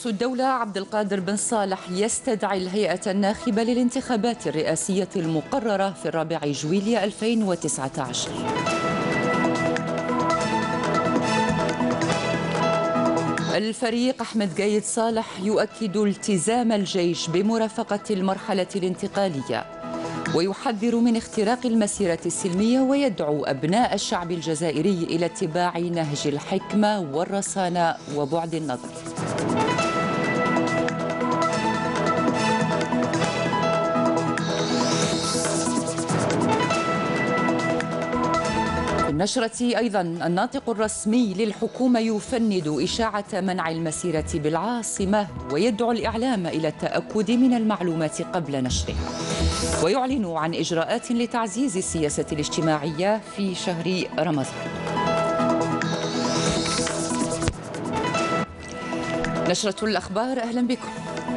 الدولة عبد القادر بن صالح يستدعي الهيئة الناخبة للانتخابات الرئاسية المقررة في 4 جويلية 2019. الفريق أحمد قايد صالح يؤكد التزام الجيش بمرافقة المرحلة الانتقالية، ويحذر من اختراق المسيرة السلمية، ويدعو أبناء الشعب الجزائري إلى اتباع نهج الحكمة والرصانة وبعد النظر. في النشرة أيضا الناطق الرسمي للحكومة يفند إشاعة منع المسيرة بالعاصمة، ويدعو الإعلام إلى التأكد من المعلومات قبل نشرها، ويعلن عن إجراءات لتعزيز السياسة الاجتماعية في شهر رمضان. نشرة الأخبار، أهلا بكم.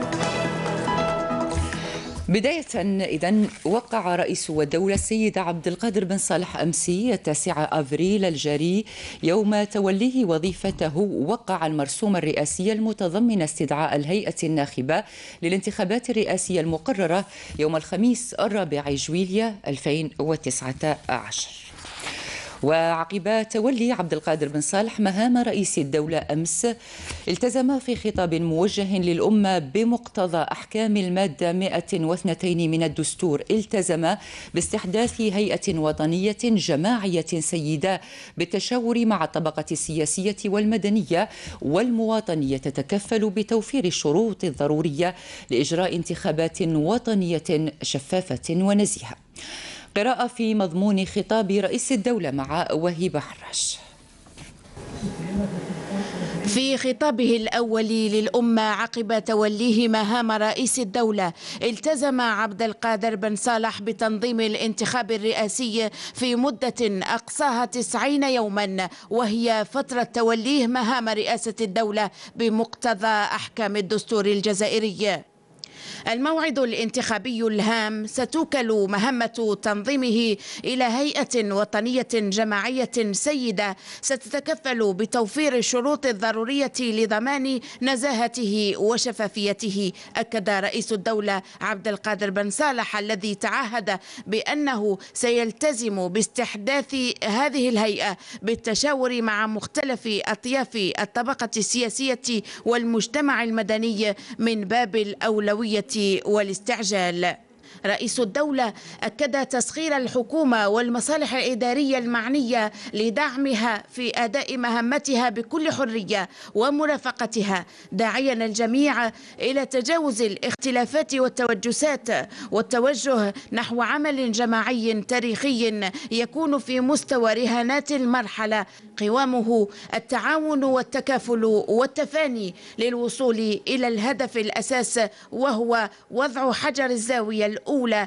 بداية إذن وقع رئيس الدولة السيد عبد القادر بن صالح أمسي 9 أفريل الجاري يوم توليه وظيفته وقع المرسوم الرئاسي المتضمن استدعاء الهيئة الناخبة للانتخابات الرئاسية المقررة يوم الخميس 4 جويلية 2019. وعقب تولي عبد القادر بن صالح مهام رئيس الدولة أمس، التزم في خطاب موجه للأمة بمقتضى أحكام المادة 102 من الدستور، التزم باستحداث هيئة وطنية جماعية سيدة بالتشاور مع الطبقة السياسية والمدنية والمواطنية، تتكفل بتوفير الشروط الضرورية لإجراء انتخابات وطنية شفافة ونزيهة. قراءة في مضمون خطاب رئيس الدولة مع وهيبة حراش. في خطابه الأول للأمة عقب توليه مهام رئيس الدولة، التزم عبد القادر بن صالح بتنظيم الانتخاب الرئاسي في مدة أقصاها 90 يوما، وهي فترة توليه مهام رئاسة الدولة بمقتضى أحكام الدستور الجزائري. الموعد الانتخابي الهام ستوكل مهمة تنظيمه إلى هيئة وطنية جماعية سيدة ستتكفل بتوفير الشروط الضرورية لضمان نزاهته وشفافيته. أكد رئيس الدولة عبد القادر بن صالح الذي تعهد بأنه سيلتزم باستحداث هذه الهيئة بالتشاور مع مختلف أطياف الطبقة السياسية والمجتمع المدني من باب الأولوية والاستعجال. رئيس الدولة أكد تسخير الحكومة والمصالح الإدارية المعنية لدعمها في أداء مهمتها بكل حرية ومرافقتها، داعيا الجميع إلى تجاوز الاختلافات والتوجسات والتوجه نحو عمل جماعي تاريخي يكون في مستوى رهانات المرحلة قوامه التعاون والتكافل والتفاني للوصول إلى الهدف الأساس، وهو وضع حجر الزاوية الأولى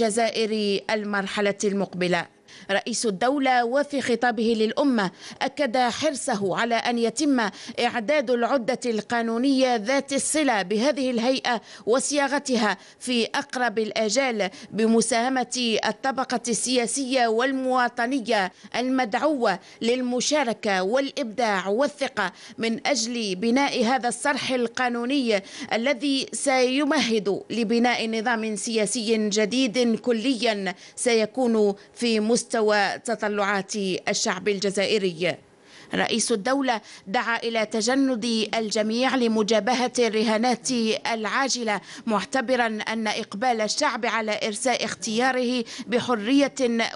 لجزائر المرحلة المقبلة. رئيس الدولة وفي خطابه للأمة أكد حرصه على أن يتم إعداد العدة القانونية ذات الصلة بهذه الهيئة وصياغتها في أقرب الآجال بمساهمة الطبقة السياسية والمواطنية المدعوة للمشاركة والإبداع والثقة من أجل بناء هذا الصرح القانوني الذي سيمهد لبناء نظام سياسي جديد كليا سيكون في مستوى تطلعات الشعب الجزائري. رئيس الدولة دعا إلى تجند الجميع لمجابهة الرهانات العاجلة، معتبرا أن إقبال الشعب على إرساء اختياره بحرية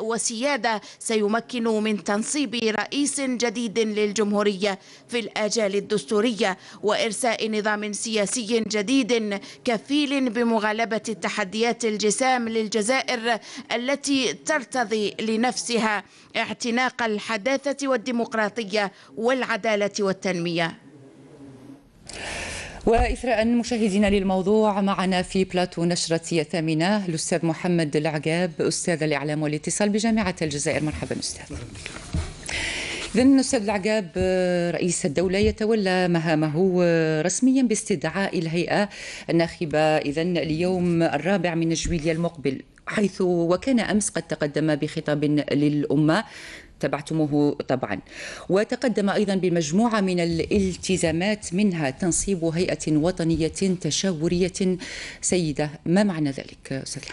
وسيادة سيمكن من تنصيب رئيس جديد للجمهورية في الآجال الدستورية وإرساء نظام سياسي جديد كفيل بمغالبة التحديات الجسام للجزائر التي ترتضي لنفسها اعتناق الحداثة والديمقراطية والعدالة والتنمية. وإثراء مشاهدينا للموضوع، معنا في بلاتو نشرة 8 الأستاذ محمد العقاب، أستاذ الإعلام والاتصال بجامعة الجزائر. مرحبا أستاذ. إذن أستاذ العقاب، رئيس الدولة يتولى مهامه رسميا باستدعاء الهيئة الناخبة إذن اليوم 4 من جويلية المقبل، حيث وكان أمس قد تقدم بخطاب للأمة تبعتموه طبعا، وتقدم أيضا بمجموعة من الالتزامات منها تنصيب هيئة وطنية تشاورية. سيدة، ما معنى ذلك أستاذ؟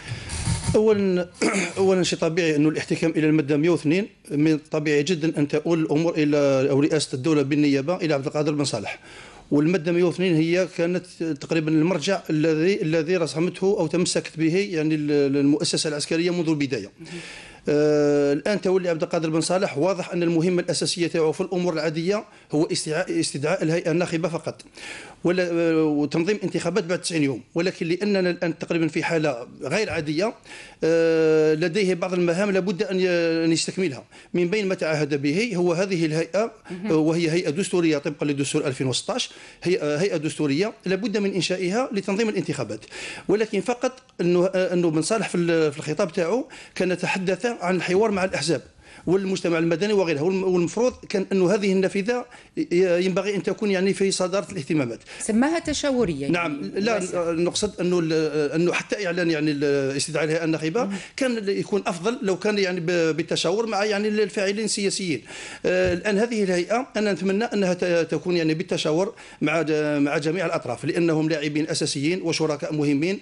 اولا شيء طبيعي انه الاحتكام الى الماده 102 من طبيعي جدا ان تؤول الامور الى او رئاسه الدوله بالنيابه الى عبد القادر بن صالح. والماده 102 هي كانت تقريبا المرجع الذي رسمته او تمسكت به يعني المؤسسه العسكريه منذ البدايه. الان تولي عبد القادر بن صالح، واضح ان المهمه الاساسيه تاعو في الامور العاديه هو استدعاء الهيئه الناخبه فقط، وتنظيم انتخابات بعد 90 يوم. ولكن لاننا الان تقريبا في حاله غير عاديه، لديه بعض المهام لابد ان يستكملها. من بين ما تعهد به هو هذه الهيئه، وهي هيئه دستوريه طبقا لدستور 2016، هيئه دستوريه لابد من انشائها لتنظيم الانتخابات. ولكن فقط انه بن صالح في الخطاب تاعو كان يتحدث عن الحوار مع الاحزاب والمجتمع المدني وغيرها، والمفروض كان انه هذه النافذه ينبغي ان تكون يعني في صداره الاهتمامات. سماها تشاوريه يعني. نعم، لا نقصد انه حتى اعلان يعني استدعاء الهيئه الناخبه كان يكون افضل لو كان يعني بالتشاور مع يعني الفاعلين السياسيين. الان هذه الهيئه انا نتمنى انها تكون يعني بالتشاور مع جميع الاطراف، لانهم لاعبين اساسيين وشركاء مهمين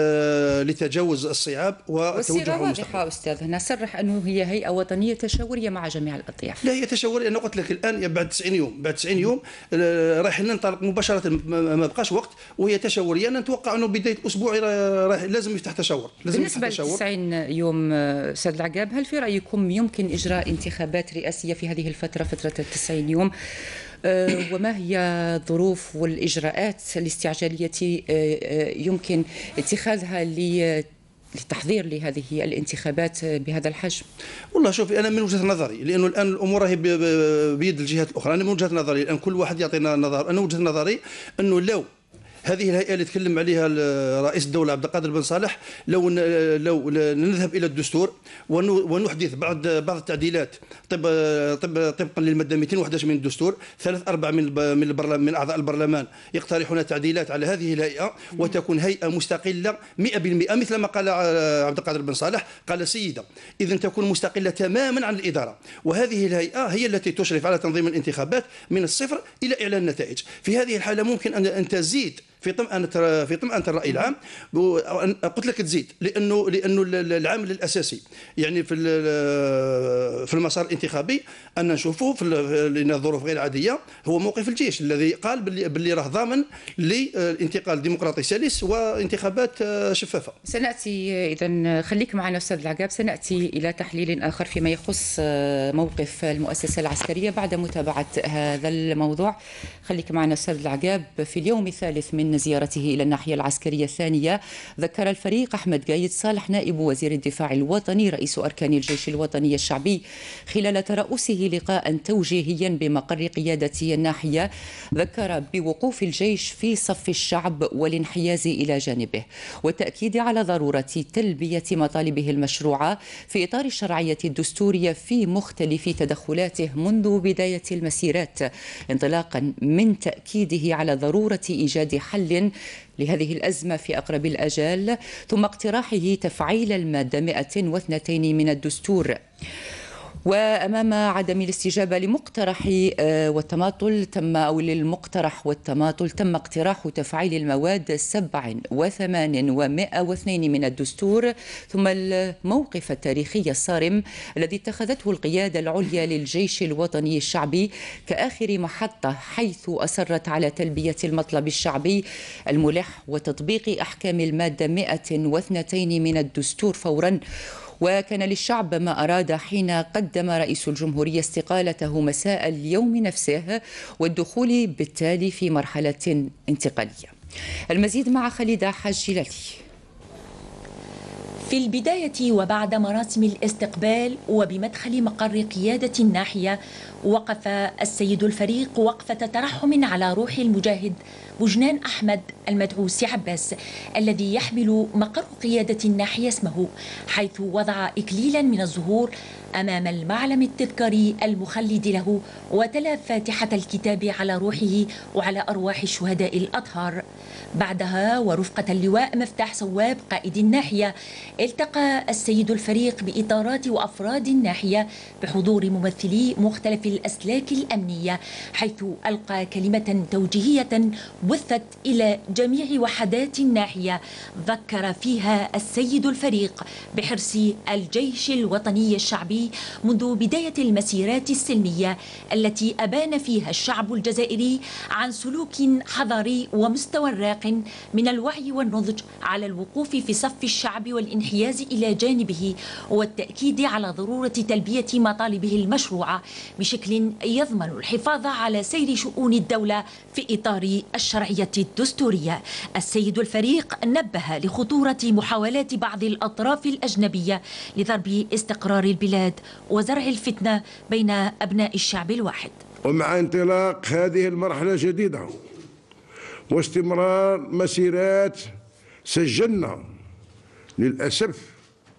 لتجاوز الصعاب والصيغه واضحه استاذ، هنا صرح انه هي هيئه وطنيه تشاوريه مع جميع الاطياف. لا، هي تشاوريه. انا قلت لك الان بعد 90 يوم راح ننطلق مباشره، ما بقاش وقت، وهي تشاوريه. انا نتوقع انه بدايه اسبوع راح لازم يفتح تشاور. بالنسبه ل 90 يوم استاذ العقاب، هل في رايكم يمكن اجراء انتخابات رئاسيه في هذه الفتره، فتره 90 يوم؟ وما هي الظروف والاجراءات الاستعجاليه يمكن اتخاذها للتحضير لهذه الانتخابات بهذا الحجم؟ والله شوفي، انا من وجهه نظري، لانه الان الامور هي بيد الجهات الاخرى، انا من وجهه نظري الان كل واحد يعطينا نظر. انا وجهه نظري انه لو هذه الهيئه اللي تكلم عليها رئيس الدوله عبد القادر بن صالح، لو نذهب الى الدستور ونحدث بعض التعديلات طبقا للماده 211 من الدستور، 3/4 من اعضاء البرلمان يقترحون تعديلات على هذه الهيئه، وتكون هيئه مستقله 100% مثل ما قال عبد القادر بن صالح. قال سيده، اذا تكون مستقله تماما عن الاداره، وهذه الهيئه هي التي تشرف على تنظيم الانتخابات من الصفر الى اعلان النتائج. في هذه الحاله ممكن ان تزيد في طمأنة الرأي العام. قلت لك تزيد لأنه العامل الأساسي يعني في المسار الانتخابي أن نشوفه لأن الظروف غير عادية هو موقف الجيش الذي قال باللي راه ضامن للانتقال ديمقراطي سلس وانتخابات شفافة. سنأتي إذن، خليك معنا أستاذ العقاب، سنأتي إلى تحليل آخر فيما يخص موقف المؤسسة العسكرية بعد متابعة هذا الموضوع. خليك معنا أستاذ العقاب. في اليوم الثالث من زيارته إلى الناحية العسكرية الثانية، ذكر الفريق أحمد قايد صالح نائب وزير الدفاع الوطني رئيس أركان الجيش الوطني الشعبي خلال ترأسه لقاء توجيهيا بمقر قيادة الناحية، ذكر بوقوف الجيش في صف الشعب والانحياز إلى جانبه، والتأكيد على ضرورة تلبية مطالبه المشروعة في إطار الشرعية الدستورية في مختلف تدخلاته منذ بداية المسيرات، انطلاقا من تأكيده على ضرورة إيجاد حل لهذه الأزمة في أقرب الآجال، ثم اقتراحه تفعيل المادة 202 من الدستور. وأمام عدم الاستجابة لمقترح والتماطل تم اقتراح تفعيل المواد 7 و8 و102 من الدستور، ثم الموقف التاريخي الصارم الذي اتخذته القيادة العليا للجيش الوطني الشعبي كآخر محطة، حيث أصرت على تلبية المطلب الشعبي الملح وتطبيق أحكام المادة 202 من الدستور فوراً. وكان للشعب ما أراد حين قدم رئيس الجمهورية استقالته مساء اليوم نفسه، والدخول بالتالي في مرحلة انتقالية. المزيد مع خالدة حاج جلالي. في البداية وبعد مراسم الاستقبال وبمدخل مقر قيادة الناحية، وقف السيد الفريق وقفة ترحم على روح المجاهد بوجنان أحمد المدعو سي عباس الذي يحمل مقر قيادة الناحية اسمه، حيث وضع إكليلا من الزهور أمام المعلم التذكاري المخلد له وتلا فاتحة الكتاب على روحه وعلى أرواح الشهداء الأطهار. بعدها ورفقة اللواء مفتاح صواب قائد الناحية التقى السيد الفريق بإطارات وأفراد الناحية بحضور ممثلي مختلف الأسلاك الأمنية، حيث ألقى كلمة توجيهية بثت إلى جميع وحدات الناحية ذكر فيها السيد الفريق بحرص الجيش الوطني الشعبي منذ بداية المسيرات السلمية التي أبان فيها الشعب الجزائري عن سلوك حضاري ومستوى راق من الوعي والنضج على الوقوف في صف الشعب والانحياز إلى جانبه والتأكيد على ضرورة تلبية مطالبه المشروعة بشكل يضمن الحفاظ على سير شؤون الدولة في إطار الشرعية الدستورية. السيد الفريق نبه لخطورة محاولات بعض الأطراف الأجنبية لضرب استقرار البلاد وزرع الفتنة بين أبناء الشعب الواحد. ومع انطلاق هذه المرحلة الجديدة واستمرار مسيرات سجلنا للأسف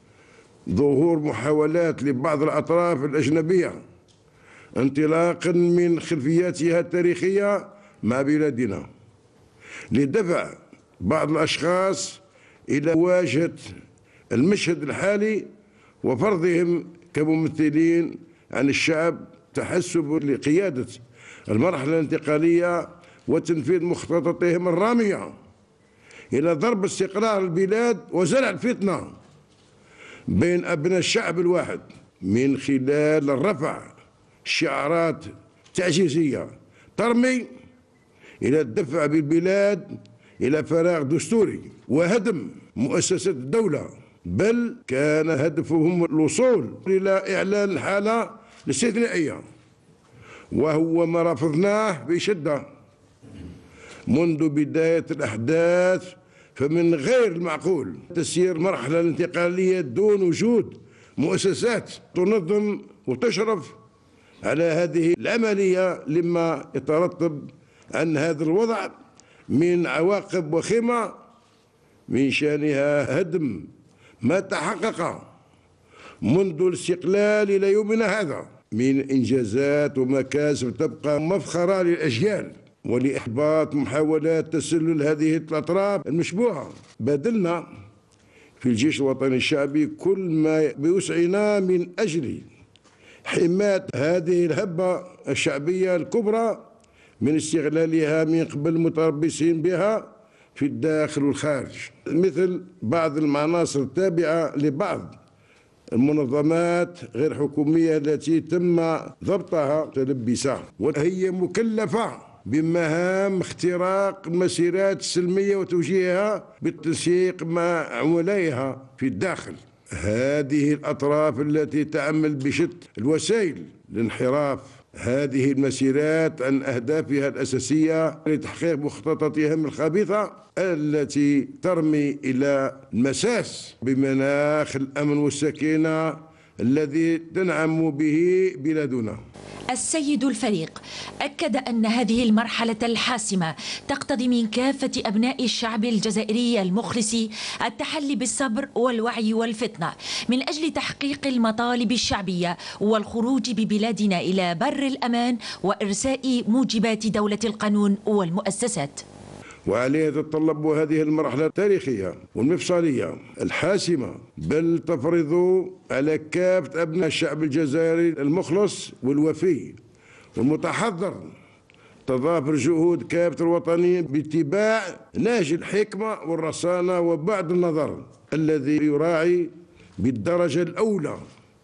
ظهور محاولات لبعض الأطراف الأجنبية انطلاقا من خلفياتها التاريخية مع بلادنا لدفع بعض الأشخاص إلى مواجهة المشهد الحالي وفرضهم كممثلين عن الشعب تحسب لقيادة المرحلة الانتقالية وتنفيذ مخططاتهم الرامية إلى ضرب استقرار البلاد وزرع الفتنة بين أبناء الشعب الواحد من خلال الرفع شعارات تعجيزية ترمي إلى الدفع بالبلاد إلى فراغ دستوري وهدم مؤسسات الدولة، بل كان هدفهم الوصول إلى إعلان الحالة الاستثنائية، وهو ما رفضناه بشدة منذ بداية الأحداث. فمن غير المعقول تسيير المرحلة الانتقالية دون وجود مؤسسات تنظم وتشرف على هذه العملية لما يترتب عن هذا الوضع من عواقب وخيمة من شأنها هدم ما تحقق منذ الاستقلال إلى يومنا هذا من إنجازات ومكاسب تبقى مفخرة للأجيال، ولإحباط محاولات تسلل هذه الأطراف المشبوهة. بذلنا في الجيش الوطني الشعبي كل ما بوسعنا من أجل حماية هذه الهبة الشعبية الكبرى من استغلالها من قبل المتربصين بها في الداخل والخارج، مثل بعض المناصب التابعة لبعض المنظمات غير حكومية التي تم ضبطها تلبسها، وهي مكلفة بمهام اختراق المسيرات السلمية وتوجيهها بالتنسيق مع عملائها في الداخل. هذه الأطراف التي تعمل بشتى الوسائل لانحراف هذه المسيرات عن أهدافها الأساسية لتحقيق مخططاتهم الخبيثة التي ترمي إلى المساس بمناخ الأمن والسكينة الذي تنعم به بلادنا. السيد الفريق أكد أن هذه المرحلة الحاسمة تقتضي من كافة أبناء الشعب الجزائري المخلص التحلي بالصبر والوعي والفطنة من أجل تحقيق المطالب الشعبية والخروج ببلادنا إلى بر الأمان وإرساء موجبات دولة القانون والمؤسسات. وعليه تتطلب هذه المرحلة التاريخية والمفصلية الحاسمة، بل تفرض على كافة أبناء الشعب الجزائري المخلص والوفي والمتحضر تضافر جهود كافة الوطنيين باتباع نهج الحكمة والرصانة وبعد النظر الذي يراعي بالدرجة الأولى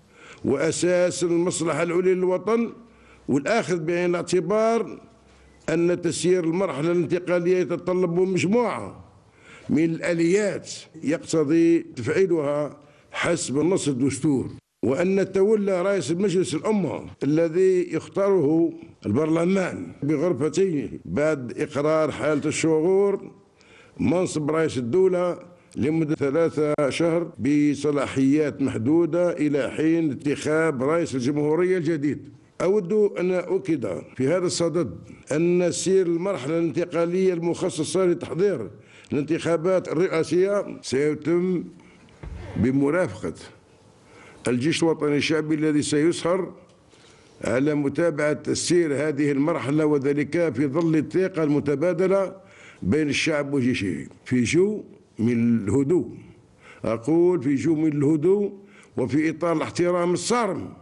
وأساس المصلحة العليا للوطن، والآخذ بعين الاعتبار أن تسيير المرحلة الانتقالية يتطلب مجموعة من الآليات يقتضي تفعيلها حسب نص الدستور، وأن تولى رئيس المجلس الأمة الذي يختاره البرلمان بغرفته بعد إقرار حالة الشغور منصب رئيس الدولة لمدة 3 شهور بصلاحيات محدودة إلى حين انتخاب رئيس الجمهورية الجديد. أود أن أؤكد في هذا الصدد أن سير المرحلة الانتقالية المخصصة لتحضير الانتخابات الرئاسية سيتم بمرافقة الجيش الوطني الشعبي الذي سيسهر على متابعة تسيير هذه المرحلة، وذلك في ظل الثقة المتبادلة بين الشعب وجيشه في جو من الهدوء. أقول في جو من الهدوء وفي إطار الاحترام الصارم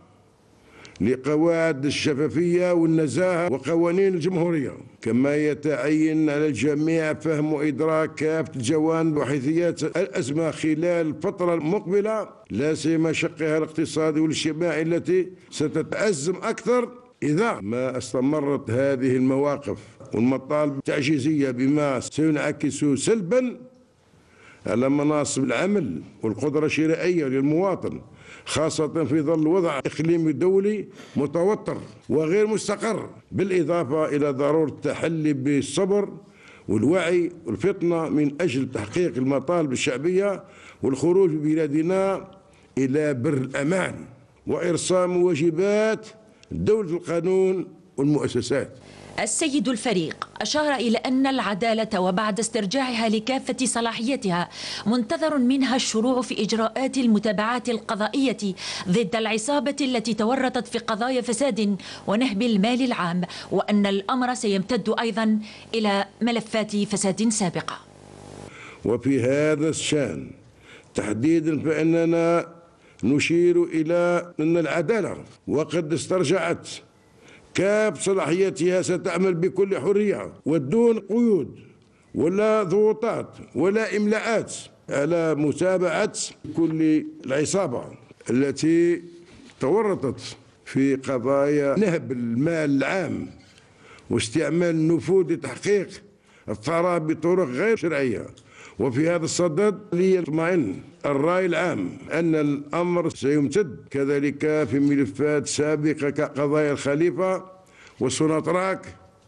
لقواعد الشفافية والنزاهة وقوانين الجمهورية، كما يتعين على الجميع فهم وإدراك كافة الجوانب وحيثيات الأزمة خلال الفترة المقبلة، لا سيما شقها الاقتصادي والاجتماعي التي ستتأزم أكثر إذا ما استمرت هذه المواقف والمطالب التعجيزية، بما سينعكس سلبا على مناصب العمل والقدرة الشرائية للمواطن، خاصة في ظل وضع إقليمي دولي متوتر وغير مستقر، بالإضافة إلى ضرورة التحلي بالصبر والوعي والفطنة من أجل تحقيق المطالب الشعبية والخروج ببلادنا إلى بر الأمان وإرسام واجبات دولة القانون والمؤسسات. السيد الفريق أشار إلى أن العدالة وبعد استرجاعها لكافة صلاحيتها منتظر منها الشروع في إجراءات المتابعات القضائية ضد العصابة التي تورطت في قضايا فساد ونهب المال العام، وأن الأمر سيمتد أيضا إلى ملفات فساد سابقة. وفي هذا الشأن تحديدا فإننا نشير إلى أن العدالة وقد استرجعت كافة صلاحياتها ستعمل بكل حرية ودون قيود ولا ضغوطات ولا إملاءات على متابعة كل العصابة التي تورطت في قضايا نهب المال العام واستعمال النفوذ لتحقيق الثراء بطرق غير شرعية. وفي هذا الصدد ليطمئن الرأي العام أن الأمر سيمتد كذلك في ملفات سابقة كقضايا الخليفة والسوناطراك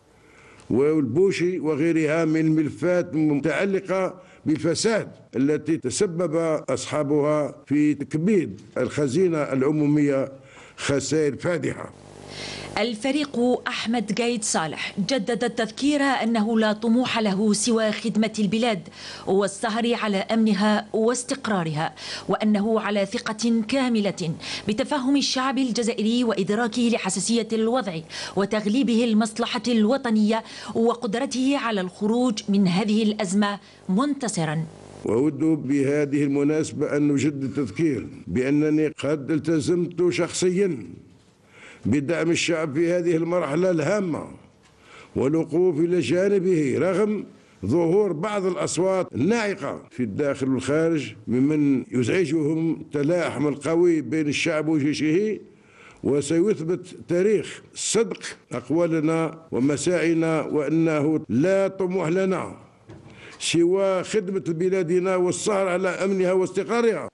والبوشي وغيرها من الملفات المتعلقة بالفساد التي تسبب أصحابها في تكبيد الخزينة العمومية خسائر فادحة. الفريق أحمد قايد صالح جدد التذكير أنه لا طموح له سوى خدمة البلاد والسهر على أمنها واستقرارها، وأنه على ثقة كاملة بتفهم الشعب الجزائري وإدراكه لحساسية الوضع وتغليبه المصلحة الوطنية وقدرته على الخروج من هذه الأزمة منتصرا. وأود بهذه المناسبة أن نجدد التذكير بأنني قد التزمت شخصيا بدعم الشعب في هذه المرحلة الهامة والوقوف إلى جانبه رغم ظهور بعض الأصوات الناعقة في الداخل والخارج ممن يزعجهم التلاحم القوي بين الشعب وجيشه. وسيثبت تاريخ صدق أقوالنا ومساعينا وأنه لا طموح لنا سوى خدمة بلادنا والسهر على أمنها واستقرارها،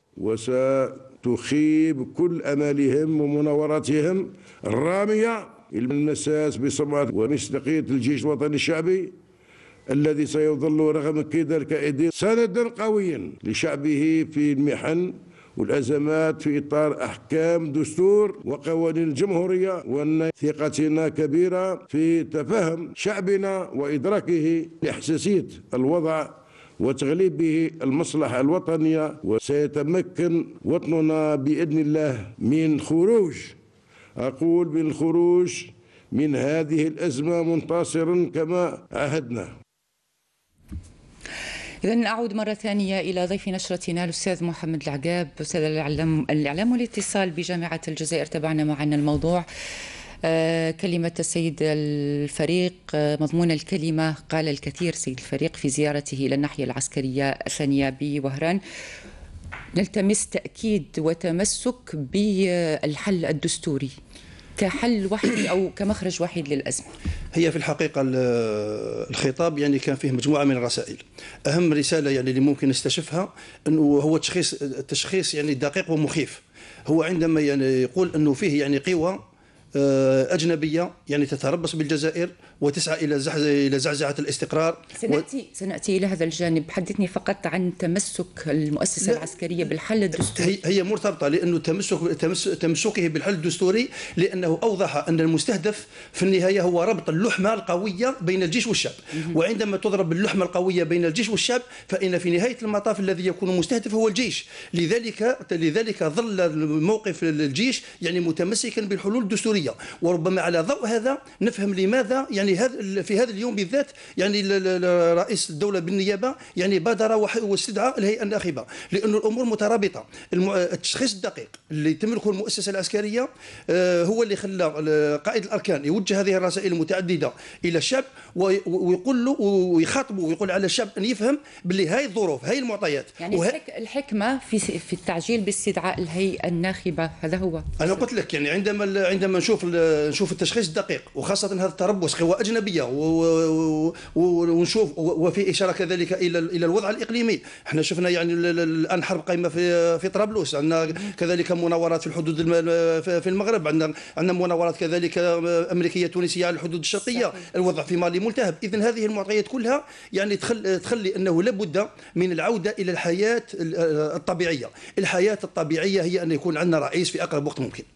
وستخيب كل أمالهم ومناوراتهم الرامية إلى المساس بسمعة ومصداقية الجيش الوطني الشعبي الذي سيظل رغم كيد الكائدين سندا قويا لشعبه في المحن والأزمات في إطار أحكام دستور وقوانين الجمهورية، وأن ثقتنا كبيرة في تفهم شعبنا وإدراكه لحساسية الوضع وتغليبه المصلحة الوطنية، وسيتمكن وطننا بإذن الله من الخروج من هذه الأزمة منتصرا كما عهدنا. إذن أعود مرة ثانية إلى ضيف نشرتنا الأستاذ محمد العقاب، أستاذ الإعلام والاتصال بجامعة الجزائر. تابعنا معنا الموضوع. كلمة السيد الفريق، مضمون الكلمة قال الكثير سيد الفريق في زيارته إلى الناحية العسكرية الثانية بوهران. نلتمس تأكيد وتمسك بالحل الدستوري كحل وحيد أو كمخرج وحيد للأزمة. هي في الحقيقة الخطاب يعني كان فيه مجموعة من الرسائل. أهم رسالة يعني اللي ممكن نستشفها أنه هو التشخيص يعني دقيق ومخيف. هو عندما يعني يقول أنه فيه يعني قوى أجنبية يعني تتربص بالجزائر وتسعى إلى زعزعة الاستقرار. سنأتي إلى هذا الجانب. حدثني فقط عن تمسك المؤسسة العسكرية بالحل الدستوري. هي مرتبطة، لأنه تمسكه بالحل الدستوري لأنه أوضح أن المستهدف في النهاية هو ربط اللحمة القوية بين الجيش والشعب، وعندما تضرب اللحمة القوية بين الجيش والشعب فإن في نهاية المطاف الذي يكون مستهدف هو الجيش. لذلك ظل موقف الجيش يعني متمسكا بالحلول الدستورية، وربما على ضوء هذا نفهم لماذا يعني في هذا اليوم بالذات يعني رئيس الدولة بالنيابة يعني بادر واستدعى الهيئة الناخبة، لأن الأمور مترابطة. التشخيص الدقيق اللي تملكه المؤسسة العسكرية هو اللي خلى قائد الأركان يوجه هذه الرسائل المتعددة إلى الشعب ويقول له ويخاطبه ويقول على الشعب أن يفهم باللي هاي الظروف هاي المعطيات. يعني الحكمة في التعجيل باستدعاء الهيئة الناخبة، هذا هو. أنا قلت لك يعني عندما نشوف التشخيص الدقيق، وخاصة هذا التربص قوى أجنبية ونشوف وفي إشارة كذلك إلى الوضع الإقليمي. احنا شفنا يعني الآن حرب قائمة في طرابلس، عندنا كذلك مناورات في الحدود في المغرب، عندنا مناورات كذلك أمريكية تونسية على الحدود الشرقية. صحيح. الوضع في مالي ملتهب. إذن هذه المعطيات كلها يعني تخلي أنه لابد من العودة إلى الحياة الطبيعية. الحياة الطبيعية هي أن يكون عندنا رئيس في أقرب وقت ممكن.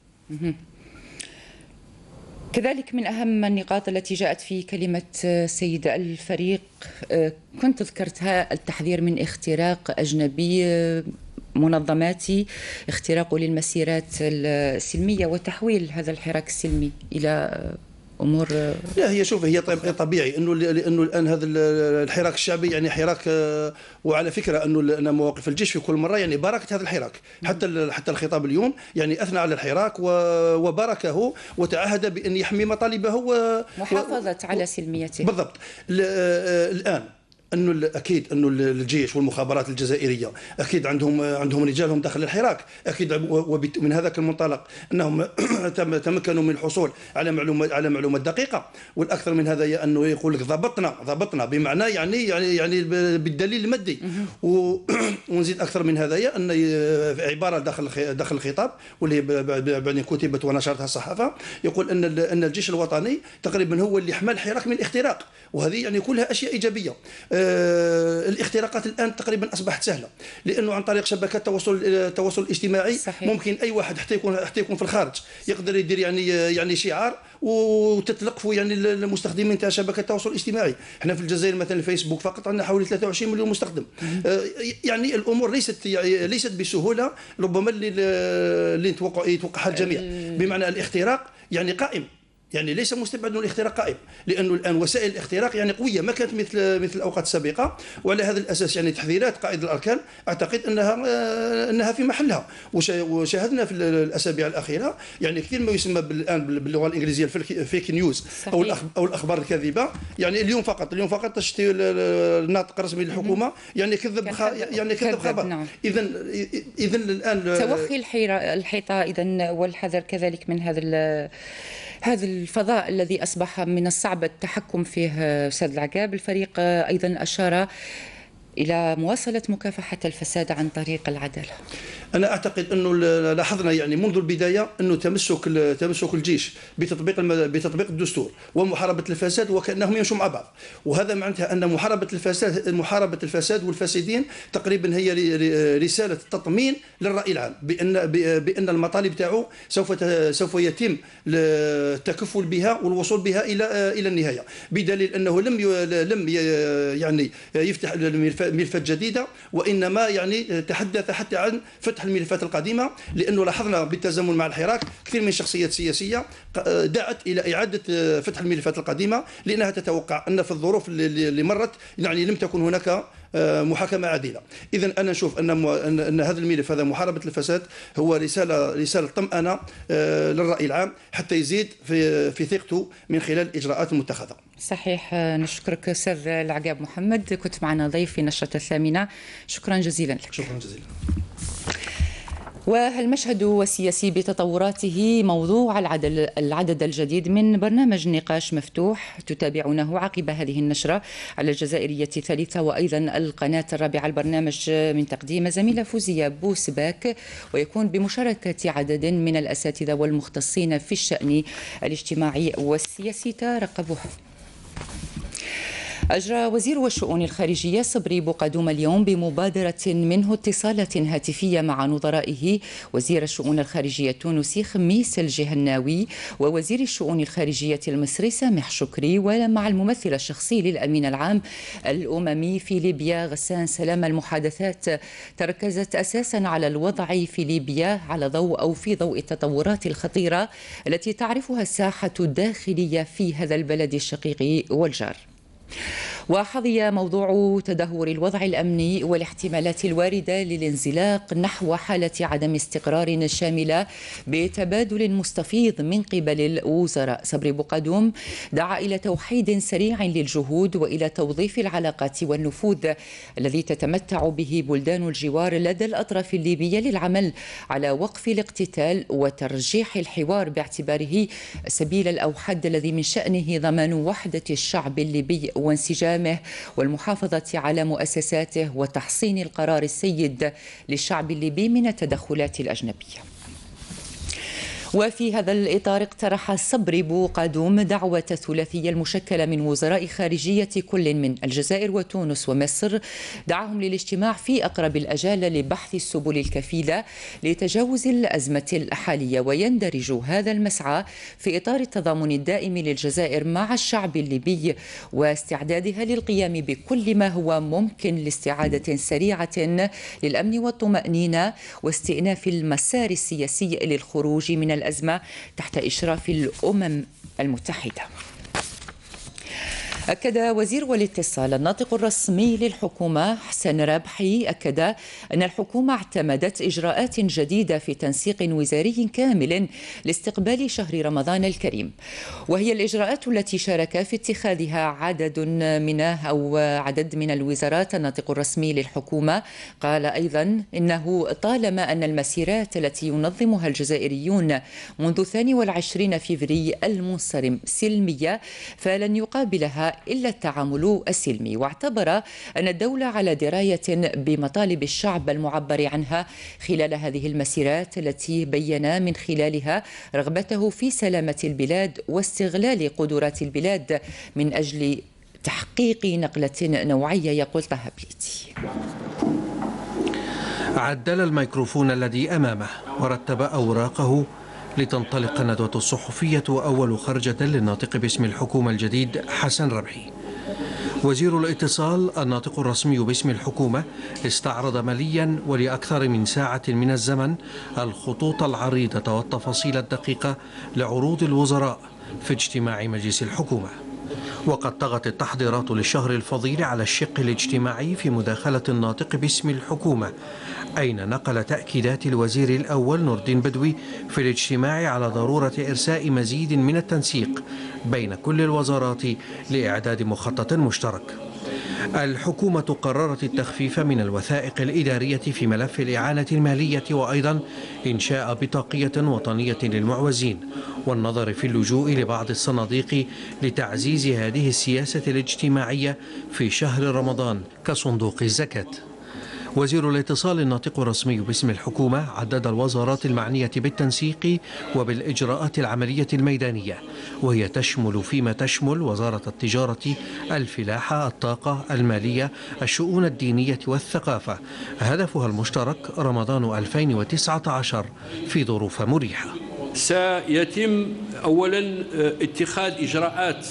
كذلك من أهم النقاط التي جاءت في كلمة سيد الفريق كنت ذكرتها التحذير من اختراق أجنبي منظماتي، اختراقه للمسيرات السلمية وتحويل هذا الحراك السلمي إلى امور. لا هي شوف هي طبيعي لانه الان هذا الحراك الشعبي يعني حراك، وعلى فكره انه مواقف الجيش في كل مره يعني باركت هذا الحراك، حتى الخطاب اليوم يعني اثنى على الحراك وباركه وتعهد بان يحمي مطالبه محافظه على سلميته. بالضبط. الان اكيد انه الجيش والمخابرات الجزائريه اكيد عندهم رجالهم داخل الحراك، اكيد ومن هذاك المنطلق انهم تمكنوا من الحصول على معلومات دقيقه، والاكثر من هذا هي انه يقول لك ضبطنا بمعنى يعني بالدليل المادي. ونزيد اكثر من هذا هي ان عباره داخل الخطاب واللي بعدين كتبت ونشرتها الصحافه، يقول ان الجيش الوطني تقريبا هو اللي حمى الحراك من الاختراق، وهذه يعني كلها اشياء ايجابيه. الاختراقات الان تقريبا اصبحت سهله، لانه عن طريق شبكات التواصل الاجتماعي. صحيح. ممكن اي واحد حتى يكون في الخارج يقدر يدير يعني شعار وتتلقفوا يعني المستخدمين تاع شبكه التواصل الاجتماعي. احنا في الجزائر مثلا الفيسبوك فقط عندنا حوالي 23 مليون مستخدم. يعني الامور ليست بسهوله ربما اللي يتوقعها الجميع. بمعنى الاختراق يعني قائم، يعني ليس مستبعد انه الاختراق قائم، لانه الان وسائل الاختراق يعني قويه ما كانت مثل الاوقات السابقه، وعلى هذا الاساس يعني تحذيرات قائد الاركان اعتقد انها في محلها. وشاهدنا في الاسابيع الاخيره يعني كثير ما يسمى الان باللغه الانجليزيه الفيك نيوز او الاخبار الكاذبه. يعني اليوم فقط تشتي الناطق الرسمي للحكومه يعني كذب خبر. نعم. اذا الان توخي الحيطه اذا والحذر كذلك من هذا الفضاء الذي أصبح من الصعب التحكم فيه. أستاذ العقاب، الفريق أيضا أشار إلى مواصلة مكافحة الفساد عن طريق العدالة. أنا أعتقد أنه لاحظنا يعني منذ البداية أنه تمسك الجيش بتطبيق الدستور ومحاربة الفساد وكأنهم يمشوا مع بعض، وهذا معناتها أن محاربة الفساد والفاسدين تقريبا هي رسالة تطمين للرأي العام بأن المطالب تاعو سوف يتم التكفل بها والوصول بها إلى النهاية، بدليل أنه لم يعني يفتح ملفات جديدة، وإنما يعني تحدث حتى عن فتح الملفات القديمة، لأنه لاحظنا بالتزامن مع الحراك كثير من الشخصيات السياسية دعت إلى إعادة فتح الملفات القديمة، لأنها تتوقع أن في الظروف اللي مرت يعني لم تكن هناك محاكمة عادلة. إذن أنا نشوف أن هذا الملف، هذا محاربة الفساد، هو رسالة طمأنة للرأي العام حتى يزيد في ثقته من خلال الإجراءات المتخذة. صحيح. نشكرك أستاذ العقاب محمد، كنت معنا ضيف في نشرة الثامنة. شكرا جزيلا لك. شكرا جزيلا. والمشهد السياسي بتطوراته موضوع العدد الجديد من برنامج نقاش مفتوح تتابعونه عقب هذه النشرة على الجزائرية الثالثة وأيضا القناة الرابعة. البرنامج من تقديم زميلة فوزية بوسباك ويكون بمشاركة عدد من الأساتذة والمختصين في الشأن الاجتماعي والسياسي. ترقبوه. أجرى وزير الشؤون الخارجية صبري بوقدوم اليوم بمبادرة منه اتصالات هاتفية مع نظرائه وزير الشؤون الخارجية التونسي خميس الجهناوي ووزير الشؤون الخارجية المصري سامح شكري ومع الممثل الشخصي للأمين العام الأممي في ليبيا غسان سلام. المحادثات تركزت أساسا على الوضع في ليبيا في ضوء التطورات الخطيرة التي تعرفها الساحة الداخلية في هذا البلد الشقيق والجار. وحظي موضوع تدهور الوضع الأمني والاحتمالات الواردة للانزلاق نحو حالة عدم استقرار شاملة بتبادل مستفيض من قبل الوزراء. صبري بوقدوم دعا إلى توحيد سريع للجهود وإلى توظيف العلاقات والنفوذ الذي تتمتع به بلدان الجوار لدى الأطراف الليبية للعمل على وقف الاقتتال وترجيح الحوار باعتباره السبيل الأوحد الذي من شأنه ضمان وحدة الشعب الليبي وانسجامه والمحافظة على مؤسساته وتحصين القرار السيد للشعب الليبي من التدخلات الأجنبية. وفي هذا الإطار اقترح صبري بوقدوم دعوة الثلاثية المشكلة من وزراء خارجية كل من الجزائر وتونس ومصر دعاهم للاجتماع في أقرب الأجال لبحث السبل الكفيلة لتجاوز الأزمة الحالية. ويندرج هذا المسعى في إطار التضامن الدائم للجزائر مع الشعب الليبي واستعدادها للقيام بكل ما هو ممكن لاستعادة سريعة للأمن والطمأنينة واستئناف المسار السياسي للخروج من الأزمة تحت إشراف الأمم المتحدة. أكد وزير الاتصال الناطق الرسمي للحكومة حسن رابحي أن الحكومة اعتمدت إجراءات جديدة في تنسيق وزاري كامل لاستقبال شهر رمضان الكريم، وهي الإجراءات التي شارك في اتخاذها عدد من الوزارات. الناطق الرسمي للحكومة قال أيضا إنه طالما أن المسيرات التي ينظمها الجزائريون منذ 22 فبراير المنصرم سلمية فلن يقابلها إلا التعامل السلمي. واعتبر أن الدولة على دراية بمطالب الشعب المعبر عنها خلال هذه المسيرات التي بين من خلالها رغبته في سلامة البلاد واستغلال قدرات البلاد من أجل تحقيق نقلة نوعية. يقول طه بليتي. عدل الميكروفون الذي أمامه ورتب أوراقه لتنطلق الندوة الصحفية وأول خرجة للناطق باسم الحكومة الجديد حسن رابحي. وزير الاتصال الناطق الرسمي باسم الحكومة استعرض مليا ولأكثر من ساعة من الزمن الخطوط العريضة والتفاصيل الدقيقة لعروض الوزراء في اجتماع مجلس الحكومة. وقد طغت التحضيرات للشهر الفضيل على الشق الاجتماعي في مداخلة الناطق باسم الحكومة، أين نقل تأكيدات الوزير الأول نور الدين بدوي في الاجتماع على ضرورة إرساء مزيد من التنسيق بين كل الوزارات لإعداد مخطط مشترك. الحكومة قررت التخفيف من الوثائق الإدارية في ملف الإعانة المالية وأيضا إنشاء بطاقية وطنية للمعوزين والنظر في اللجوء لبعض الصناديق لتعزيز هذه السياسة الاجتماعية في شهر رمضان كصندوق الزكاة. وزير الاتصال الناطق الرسمي باسم الحكومة عدد الوزارات المعنية بالتنسيق وبالإجراءات العملية الميدانية، وهي تشمل فيما تشمل وزارة التجارة، الفلاحة، الطاقة، المالية، الشؤون الدينية والثقافة. هدفها المشترك رمضان 2019 في ظروف مريحة. سيتم أولا اتخاذ إجراءات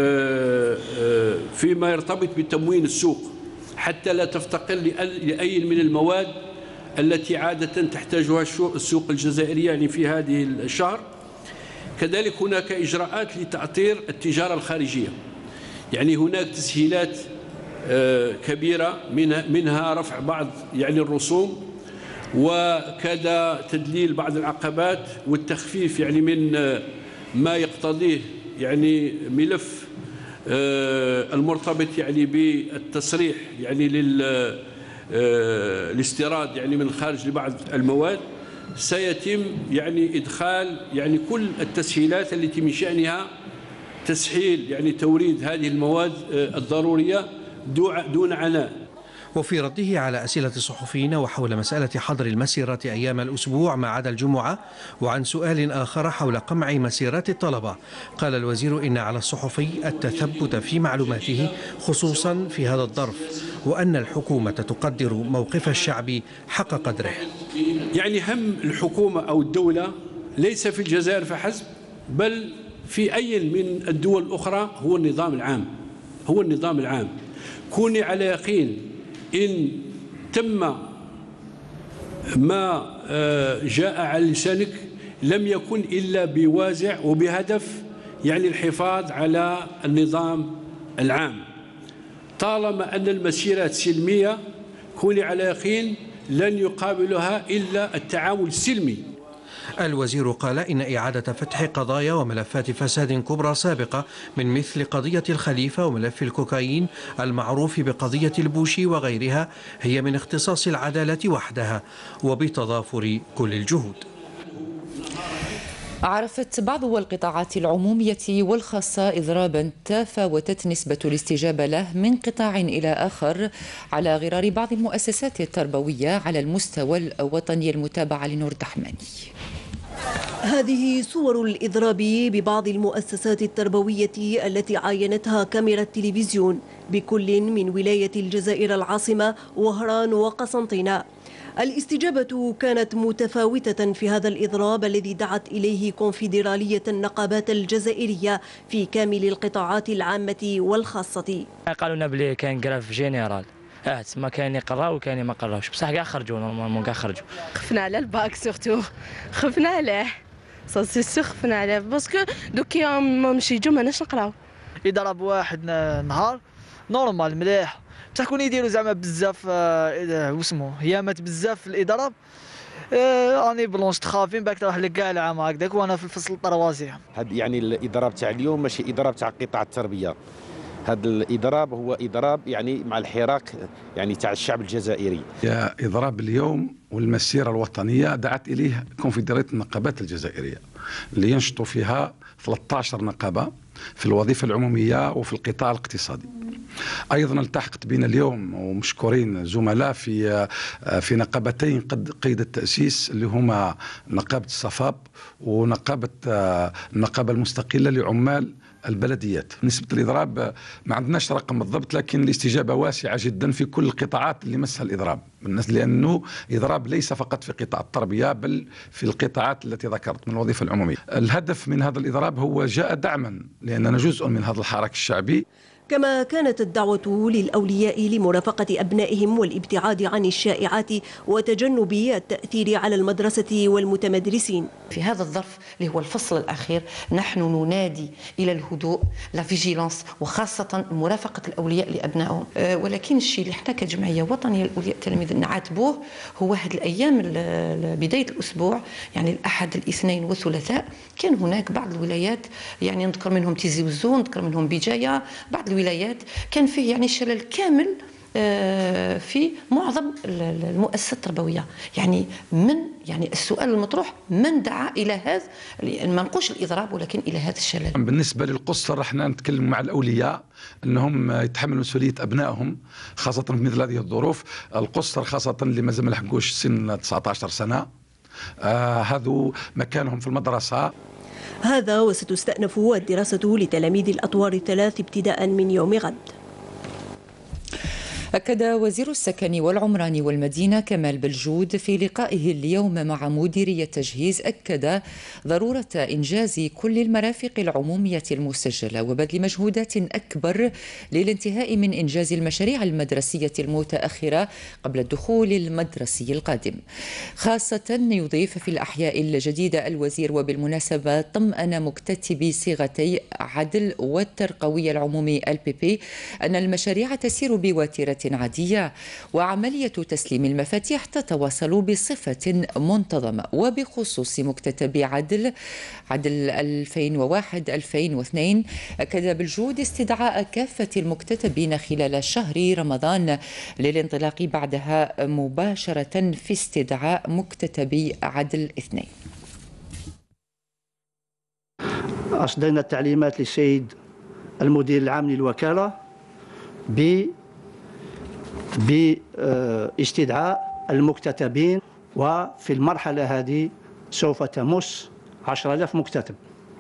فيما يرتبط بتموين السوق حتى لا تفتقر لأي من المواد التي عادة تحتاجها السوق الجزائرية يعني في هذه الشهر. كذلك هناك إجراءات لتأطير التجارة الخارجية، يعني هناك تسهيلات كبيرة منها رفع بعض يعني الرسوم وكذا تدليل بعض العقبات والتخفيف يعني من ما يقتضيه يعني ملف المرتبط يعني بالتصريح يعني للاستيراد يعني من الخارج لبعض المواد. سيتم يعني إدخال يعني كل التسهيلات التي من شأنها تسهيل يعني توريد هذه المواد الضرورية دون عناء. وفي رده على أسئلة الصحفيين وحول مسألة حظر المسيرة أيام الأسبوع ما عدا الجمعة، وعن سؤال آخر حول قمع مسيرات الطلبة، قال الوزير إن على الصحفي التثبت في معلوماته خصوصا في هذا الظرف، وأن الحكومة تقدر موقف الشعب حق قدره. يعني هم الحكومة أو الدولة ليس في الجزائر فحسب، بل في أي من الدول الأخرى هو النظام العام. كوني على يقين إن تم ما جاء على لسانك لم يكن إلا بوازع وبهدف يعني الحفاظ على النظام العام. طالما أن المسيرات سلمية كوني على يقين لن يقابلها إلا التعامل السلمي. الوزير قال إن إعادة فتح قضايا وملفات فساد كبرى سابقة من مثل قضية الخليفة وملف الكوكايين المعروف بقضية البوشي وغيرها هي من اختصاص العدالة وحدها وبتضافر كل الجهود. عرفت بعض القطاعات العمومية والخاصة إضرابا تفاوتت نسبة الاستجابة له من قطاع إلى آخر على غرار بعض المؤسسات التربوية على المستوى الوطني. المتابعة لنور الدحماني. هذه صور الإضراب ببعض المؤسسات التربوية التي عاينتها كاميرا التلفزيون بكل من ولاية الجزائر العاصمة وهران وقسنطينة. الاستجابة كانت متفاوتة في هذا الإضراب الذي دعت إليه كونفدرالية النقابات الجزائرية في كامل القطاعات العامة والخاصة. قالوا لنا بلي كان كراف جينيرال، تما كاين يقراو وكاين ما قراوش، بصح كاع خرجوا نورمالمون كاع خرجوا. خفنا على الباك سورتو، خفنا عليه سي خفنا عليه باسكو دوك ماشي يجوا ماناش نقراو. يضرب واحد نهار نورمال مليح، بصح كون يديروا زعما بزاف واسمو هيامات بزاف في الاضراب راني بلونش تخافين باك تروح لك كاع العام هكذاك وانا في الفصل الطروازيام. هاد يعني الاضراب تاع اليوم ماشي اضراب تاع قطاع التربيه، هذا الاضراب هو اضراب يعني مع الحراك يعني تاع الشعب الجزائري. يا اضراب اليوم والمسيره الوطنيه دعت اليه كونفدرالية النقابات الجزائريه اللي ينشطوا فيها 13 نقابه في الوظيفه العموميه وفي القطاع الاقتصادي. ايضا التحقت بنا اليوم ومشكورين زملاء في نقابتين قيد التاسيس اللي هما نقابه الصفاب ونقابه النقابه المستقله لعمال البلديات. نسبة الإضراب ما عندناش رقم بالضبط، لكن الاستجابة واسعة جدا في كل القطاعات اللي مسها الإضراب، لأنه إضراب ليس فقط في قطاع التربية بل في القطاعات التي ذكرت من الوظيفة العمومية. الهدف من هذا الإضراب هو جاء دعما لأننا جزء من هذا الحراك الشعبي. كما كانت الدعوة للأولياء لمرافقة أبنائهم والابتعاد عن الشائعات وتجنب التأثير على المدرسة والمتمدرسين. في هذا الظرف اللي هو الفصل الأخير نحن ننادي إلى الهدوء، لا فيجيلانس، وخاصة مرافقة الأولياء لأبنائهم. ولكن الشيء اللي احنا كجمعية وطنية للأولياء التلاميذ نعاتبوه هو هذه الأيام بداية الأسبوع، يعني الأحد الاثنين والثلاثاء، كان هناك بعض الولايات يعني نذكر منهم تيزي وزون، نذكر منهم بجاية، بعض الولايات كان فيه يعني شلل كامل في معظم المؤسسات التربويه. يعني السؤال المطروح من دعا الى هذا، ما نقولش الاضراب ولكن الى هذا الشلل. بالنسبه للقصر احنا نتكلم مع الاولياء انهم يتحملوا مسؤوليه ابنائهم خاصه في مثل هذه الظروف. القصر خاصه اللي مازال ما لحقوش سن 19 سنه، هذو مكانهم في المدرسه. هذا وستستأنف الدراسة لتلاميذ الأطوار الثلاث ابتداء من يوم غد. أكد وزير السكن والعمران والمدينة كمال بلجود في لقائه اليوم مع مديرية التجهيز أكد ضرورة إنجاز كل المرافق العمومية المسجلة وبذل مجهودات أكبر للانتهاء من إنجاز المشاريع المدرسية المتأخرة قبل الدخول المدرسي القادم. خاصة يضيف في الأحياء الجديدة الوزير، وبالمناسبة طمأن مكتتبي صيغتي عدل والترقوي العمومي LPP أن المشاريع تسير بواترة حالات عادية، وعملية تسليم المفاتيح تتواصل بصفة منتظمة. وبخصوص مكتتب عدل 2001-2002 أكد بالجود استدعاء كافة المكتتبين خلال شهر رمضان للانطلاق بعدها مباشرة في استدعاء مكتتب عدل 2. أصدرنا التعليمات للسيد المدير العام للوكالة باستدعاء المكتتبين، وفي المرحلة هذه سوف تمس 10,000 مكتتب.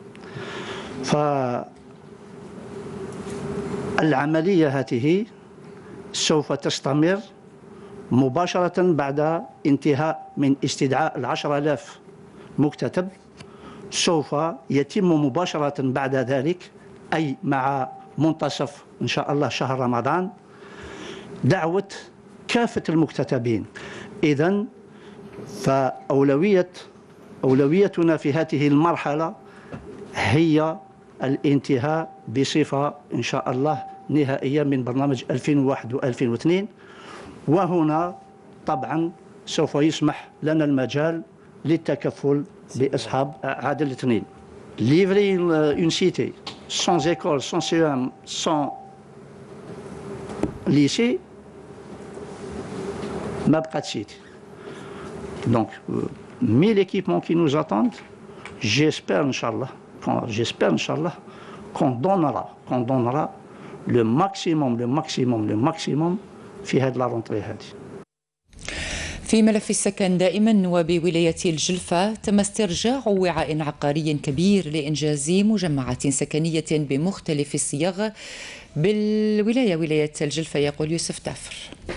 فالعملية هذه سوف تستمر مباشرة بعد انتهاء من استدعاء 10,000 مكتتب. سوف يتم مباشرة بعد ذلك، أي مع منتصف إن شاء الله شهر رمضان، دعوة كافة المكتتبين. إذن فأولويتنا في هذه المرحلة هي الانتهاء بصفة إن شاء الله نهائية من برنامج 2001 و2002، وهنا طبعا سوف يسمح لنا المجال للتكفل بأصحاب عدل 2. Livrer une cité sans école, sans CEM, sans lycée, ما بقات cité. Donc, 1000 équipements qui nous attendent. J'espère, Inch'Allah, qu'on donnera le maximum في هذه la rentrée هذه. في ملف السكن دائما وبولاية الجلفة، تم استرجاع وعاء عقاري كبير لإنجاز مجمعات سكنية بمختلف الصيغ بالولاية ولاية الجلفة، يقول يوسف تافر.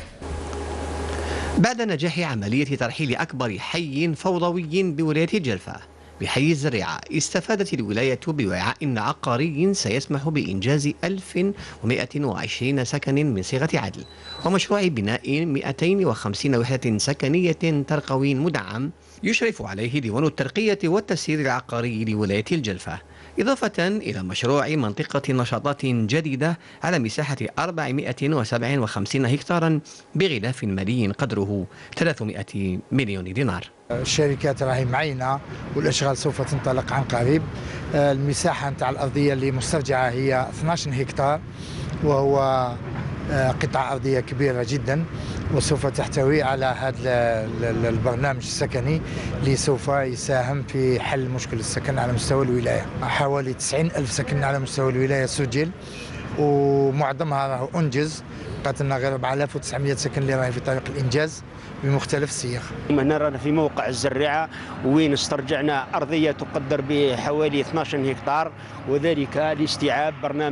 بعد نجاح عملية ترحيل أكبر حي فوضوي بولاية الجلفة بحي الزريعة، استفادت الولاية بوعاء عقاري سيسمح بإنجاز 1120 سكن من صيغة عدل، ومشروع بناء 250 وحدة سكنية ترقوي مدعم يشرف عليه ديوان الترقية والتسيير العقاري لولاية الجلفة، إضافة إلى مشروع منطقة نشاطات جديدة على مساحة 457 هكتارا بغلاف مالي قدره 300 مليون دينار. الشركات راهي معينة والاشغال سوف تنطلق عن قريب. المساحه نتاع الارضيه اللي مسترجعه هي 12 هكتار، وهو قطعه ارضيه كبيره جدا، وسوف تحتوي على هذا البرنامج السكني اللي سوف يساهم في حل مشكل السكن على مستوى الولايه. حوالي 90,000 سكن على مستوى الولايه سجل، ومعظمها راهو انجز. بقات لنا غير 4900 سكن اللي راهي في طريق الانجاز بمختلف الصيغ. هنا رانا في موقع الزريعه وين استرجعنا ارضيه تقدر بحوالي 12 هكتار، وذلك لاستيعاب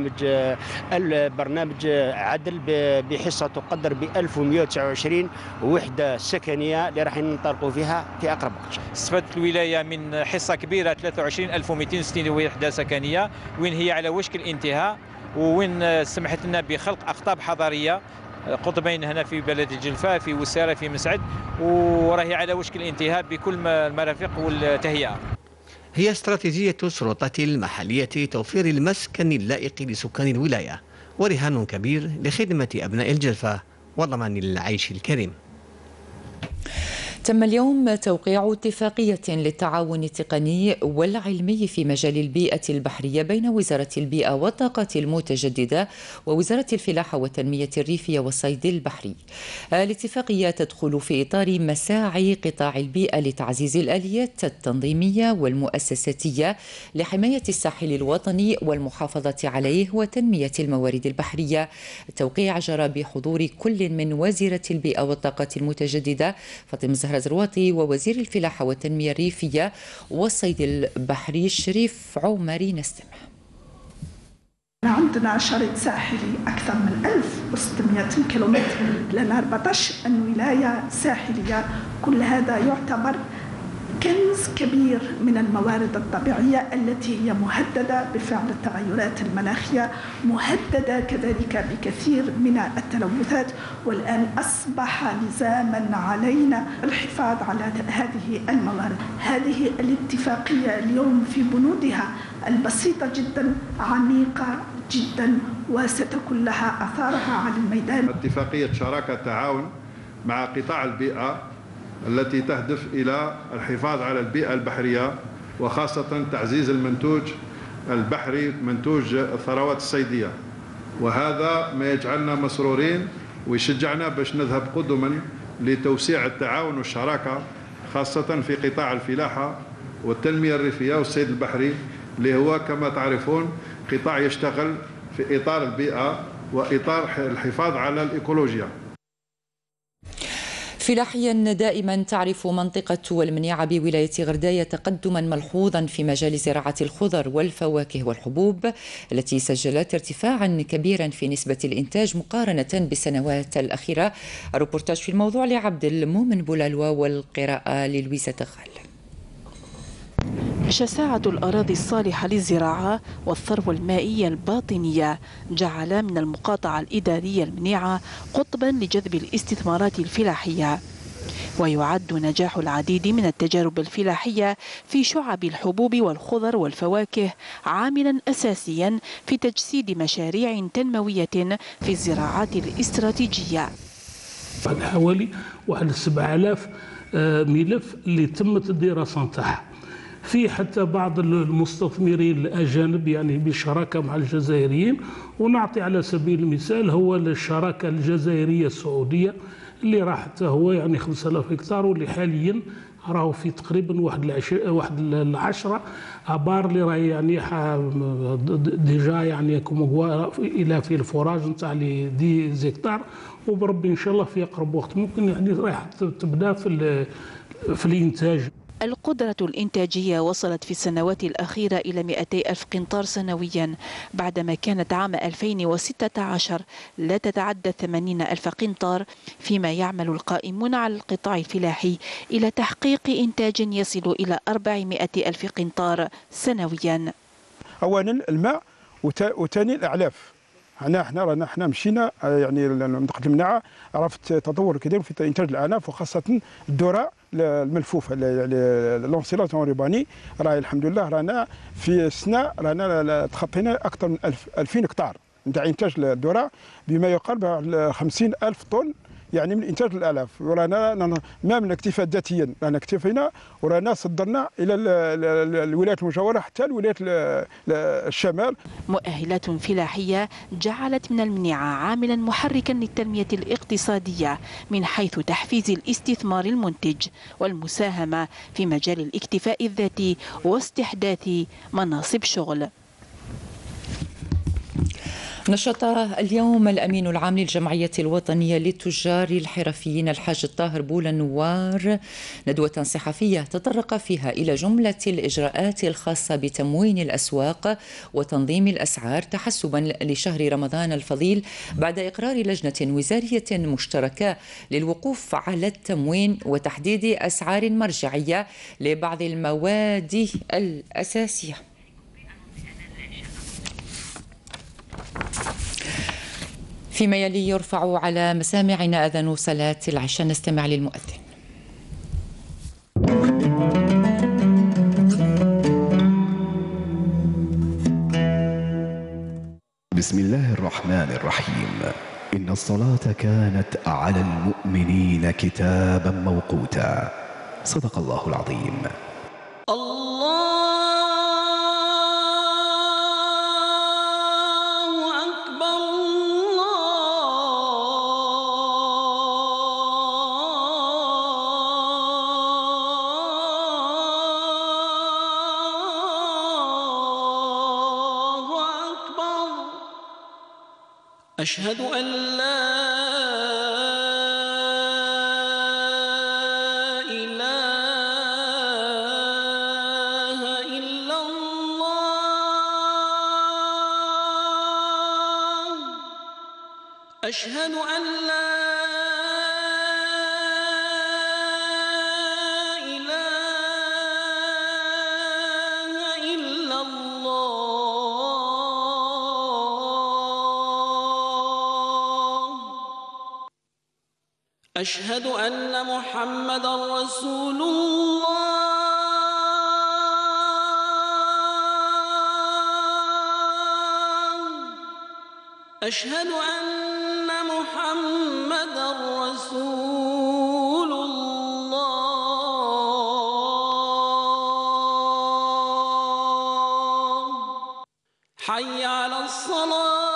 برنامج عدل بحصه تقدر ب 1129 وحده سكنيه اللي راح ننطلقوا فيها في اقرب وقت. استفادت الولايه من حصه كبيره 23260 وحده سكنيه وين هي على وشك الانتهاء، وين سمحت لنا بخلق اقطاب حضريه قطبين هنا في بلد الجلفة، في وسارة، في مسعد، وراهي على وشك الانتهاء بكل المرافق والتهيئة. هي استراتيجية السلطات المحلية توفير المسكن اللائق لسكان الولاية، ورهان كبير لخدمة أبناء الجلفة وضمان العيش الكريم. تم اليوم توقيع اتفاقية للتعاون التقني والعلمي في مجال البيئة البحرية بين وزارة البيئة والطاقة المتجددة ووزارة الفلاحة والتنمية الريفية والصيد البحري. الاتفاقية تدخل في إطار مساعي قطاع البيئة لتعزيز الآليات التنظيمية والمؤسساتية لحماية الساحل الوطني والمحافظة عليه وتنمية الموارد البحرية. التوقيع جرى بحضور كل من وزيرة البيئة والطاقة المتجددة فاطمة زرواطي ووزير الفلاحة والتنمية الريفية والصيد البحري شريف عمري. نستمع. عندنا شريط ساحلي أكثر من 1600 كيلومتر، لنا 14 ولاية ساحلية. كل هذا يعتبر كنز كبير من الموارد الطبيعية التي هي مهددة بفعل التغيرات المناخية، مهددة كذلك بكثير من التلوثات، والآن أصبح لزاما علينا الحفاظ على هذه الموارد. هذه الاتفاقية اليوم في بنودها البسيطة جدا عميقة جدا وستكون لها أثارها على الميدان. اتفاقية شراكة تعاون مع قطاع البيئة التي تهدف إلى الحفاظ على البيئة البحرية وخاصة تعزيز المنتوج البحري، منتوج الثروات الصيدية، وهذا ما يجعلنا مسرورين ويشجعنا باش نذهب قدما لتوسيع التعاون والشراكة خاصة في قطاع الفلاحة والتنمية الريفية والصيد البحري، اللي هو كما تعرفون قطاع يشتغل في إطار البيئة وإطار الحفاظ على الإيكولوجيا. فلاحيا دائما تعرف منطقة المنيعة بولاية غرداية تقدما ملحوظا في مجال زراعة الخضر والفواكه والحبوب التي سجلت ارتفاعا كبيرا في نسبة الإنتاج مقارنة بالسنوات الأخيرة. الروبورتاج في الموضوع لعبد المؤمن بولالوا والقراءة للويزا تغال. شساعة الأراضي الصالحة للزراعة والثروة المائية الباطنية جعل من المقاطعة الإدارية المنيعة قطبا لجذب الاستثمارات الفلاحية، ويعد نجاح العديد من التجارب الفلاحية في شعب الحبوب والخضر والفواكه عاملا أساسيا في تجسيد مشاريع تنموية في الزراعات الاستراتيجية. حوالي 7000 ملف اللي تمت الدراسة نتاعها، في حتى بعض المستثمرين الأجانب يعني بشراكة مع الجزائريين. ونعطي على سبيل المثال هو الشراكة الجزائرية السعودية اللي راح هو يعني 5000 هكتار، واللي حاليا راهو في تقريبا واحد العشرة ابار اللي راهي يعني ديجا يعني الى في الفراج نتاع لي 10 هكتار، وبربي ان شاء الله في اقرب وقت ممكن يعني راح تبدا في الانتاج. القدرة الإنتاجية وصلت في السنوات الأخيرة إلى 200 ألف قنطار سنويا، بعدما كانت عام 2016 لا تتعدى 80 ألف قنطار، فيما يعمل القائمون على القطاع الفلاحي إلى تحقيق إنتاج يصل إلى 400 ألف قنطار سنويا. أولا الماء وثاني الأعلاف. احنا مشينا يعني منطقه المناعه عرفت تطور كبير في انتاج الاعناف وخاصه الذره الملفوفه لونسيلات الرباني. راهي الحمد لله رانا في السنه رانا تخطينا اكثر من 2000 هكتار نتاع انتاج الذره بما يقارب 50,000 طن يعني من انتاج الالاف. ورانا ما من اكتفاء ذاتيا، رانا اكتفينا ورانا صدرنا الى الولايات المجاوره حتى الولايات الشمال. مؤهلات فلاحيه جعلت من المنيعه عاملا محركا للتنميه الاقتصاديه من حيث تحفيز الاستثمار المنتج والمساهمه في مجال الاكتفاء الذاتي واستحداث مناصب شغل. نشط اليوم الأمين العام للجمعية الوطنية للتجار الحرفيين الحاج الطاهر بولنوار ندوة صحفية تطرق فيها إلى جملة الإجراءات الخاصة بتموين الأسواق وتنظيم الأسعار تحسبا لشهر رمضان الفضيل، بعد إقرار لجنة وزارية مشتركة للوقوف على التموين وتحديد أسعار مرجعية لبعض المواد الأساسية. فيما يلي يرفع على مسامعنا أذان صلاة العشاء، نستمع للمؤذن. بسم الله الرحمن الرحيم. إن الصلاة كانت على المؤمنين كتابا موقوتا. صدق الله العظيم. أشهد أن لا إله إلا الله. أشهد أن لا إله إلا الله. أشهد أن محمدا رسول الله. أشهد أن محمدا رسول الله. حي على الصلاة.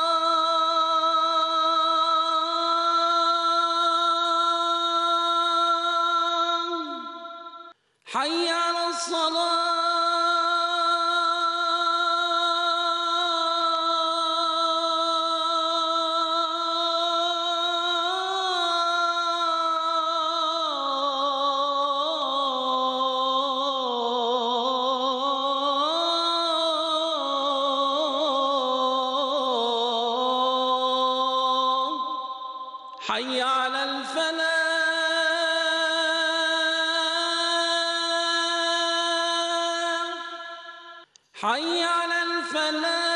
حي على الصلاة. حي على الفلاح. حي على الفلاح.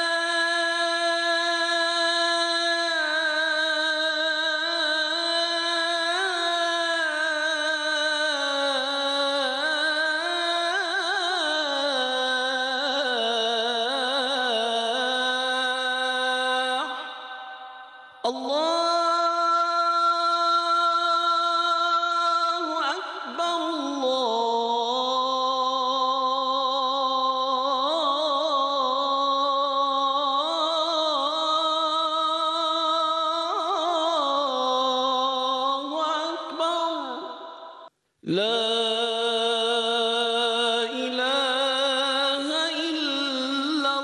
الله أكبر. الله أكبر. لا إله إلا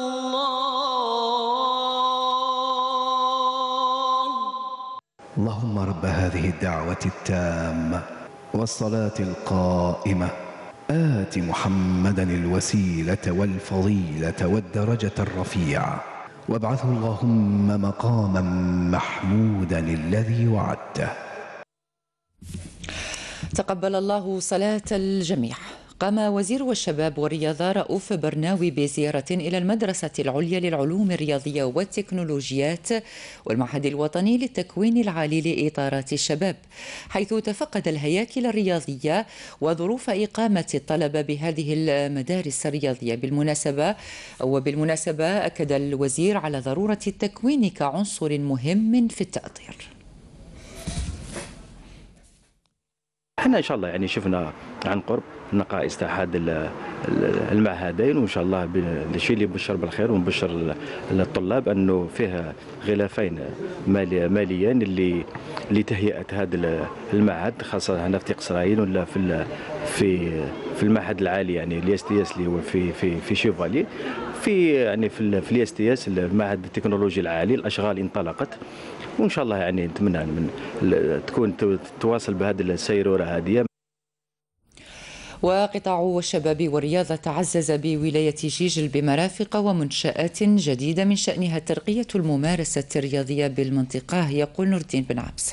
الله. اللهم رب هذه الدعوة التامة والصلاة القائمة آت محمدا الوسيلة والفضيلة والدرجة الرفيعة وابعثه اللهم مقاما محمودا الذي وعدته. تقبل الله صلاة الجميع. قام وزير الشباب والرياضة رؤوف برناوي بزيارة إلى المدرسة العليا للعلوم الرياضية والتكنولوجيات والمعهد الوطني للتكوين العالي لإطارات الشباب، حيث تفقد الهياكل الرياضية وظروف إقامة الطلبة بهذه المدارس الرياضية. بالمناسبة أكد الوزير على ضرورة التكوين كعنصر مهم في التأطير. احنا ان شاء الله يعني شفنا عن قرب نقائص تاع هذا المعهدين، وان شاء الله الشيء اللي بشر بالخير ونبشر الطلاب انه فيها غلافين ماليين لتهيئه هذا المعهد، خاصه هنا في تقصراين ولا في المعهد العالي يعني الاس تي اس اللي هو في شيفالي، في الاس تي اس المعهد التكنولوجي العالي. الاشغال انطلقت وان شاء الله يعني نتمنى تكون تواصل بهذه السيروره هذه. وقطاع الشباب والرياضة تعزز بولاية جيجل بمرافق ومنشآت جديدة من شأنها ترقية الممارسة الرياضية بالمنطقة، يقول نور الدين بن عبسة.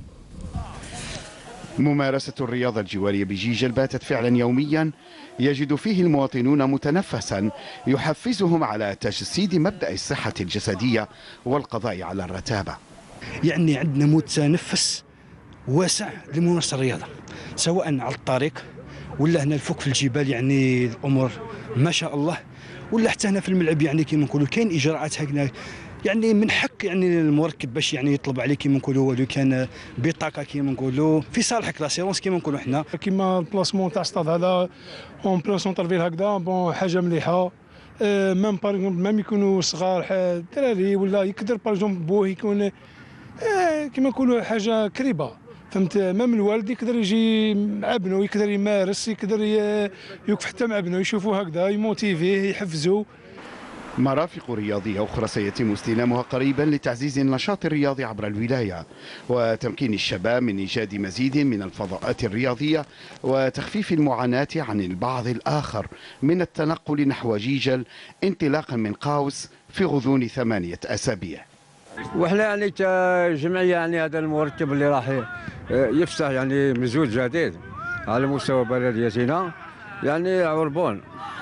ممارسة الرياضة الجوارية بجيجل باتت فعلا يوميا يجد فيه المواطنون متنفسا يحفزهم على تجسيد مبدأ الصحة الجسدية والقضاء على الرتابة. يعني عندنا متنفس واسع لممارسة الرياضة، سواء على الطريق ولا هنا الفوق في الجبال، يعني الأمور ما شاء الله، ولا حتى هنا في الملعب يعني كيما نقولوا كاين إجراءات هكذا، يعني من حق يعني المركب باش يعني يطلب عليه كيما نقولوا ولو كان بطاقه كيما نقولوا في صالحك لاسيرونس كيما نقولوا حنا. كيما البلاسمون تاع ستاد هذا اون بلون سونترفيل هكذا بون حاجه مليحه. ميم باغ اكزومبل ميم يكونوا صغار دراري ولا يقدر باغ اكزومبل بوه يكون كيما نقولوا حاجه كريبه، فهمت؟ ميم الوالد يقدر يجي مع ابنه، يقدر يمارس، يقدر يوقف حتى مع ابنه يشوفوا هكذا يموتيفيه يحفزوا. مرافق رياضية أخرى سيتم استلامها قريبا لتعزيز النشاط الرياضي عبر الولاية وتمكين الشباب من إيجاد مزيد من الفضاءات الرياضية وتخفيف المعاناة عن البعض الآخر من التنقل نحو جيجل انطلاقا من قاوس في غضون 8 أسابيع. وإحنا يعني كجمعية يعني هذا المركب اللي راح يفتح يعني مزود جديد على مستوى بلديتنا، يعني عربون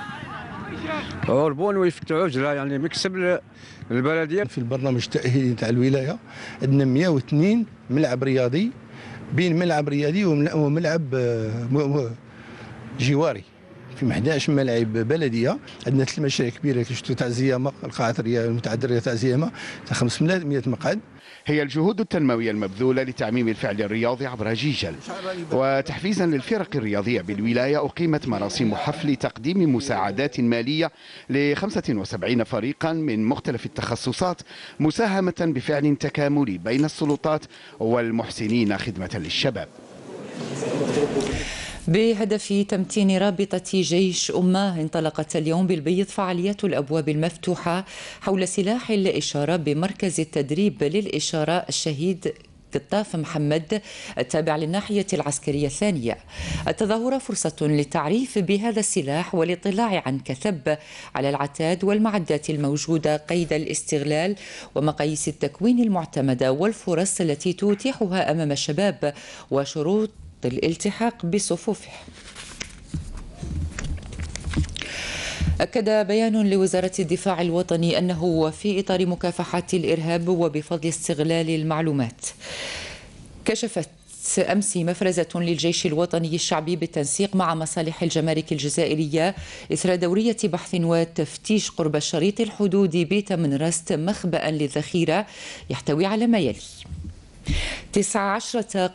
ويفتحوا عجله يعني مكسب البلديه. في البرنامج التأهيلي تاع الولايه عندنا 102 ملعب رياضي، بين ملعب رياضي وملعب جواري في 11 ملاعب بلديه. عندنا 3 مشاريع كبيره كشفتوا تاع زيامه، القاعه المتعدده تاع زيامه تاع 500 مقعد. هي الجهود التنموية المبذولة لتعميم الفعل الرياضي عبر جيجل. وتحفيزا للفرق الرياضية بالولاية أقيمت مراسم حفل تقديم مساعدات مالية ل 75 فريقا من مختلف التخصصات، مساهمة بفعل تكاملي بين السلطات والمحسنين خدمة للشباب. بهدف تمتين رابطة جيش أمة انطلقت اليوم بالبيض فعاليات الأبواب المفتوحة حول سلاح الإشارة بمركز التدريب للإشارة الشهيد قطاف محمد التابع للناحية العسكرية الثانية. التظاهرة فرصة للتعريف بهذا السلاح والاطلاع عن كثب على العتاد والمعدات الموجودة قيد الاستغلال ومقاييس التكوين المعتمدة والفرص التي تتيحها أمام الشباب وشروط الالتحاق بصفوفه. أكد بيان لوزارة الدفاع الوطني أنه في إطار مكافحة الإرهاب وبفضل استغلال المعلومات كشفت أمس مفرزة للجيش الوطني الشعبي بالتنسيق مع مصالح الجمارك الجزائرية إثر دورية بحث وتفتيش قرب الشريط الحدودي بتمنرست مخبأ للذخيرة يحتوي على ما يلي: 19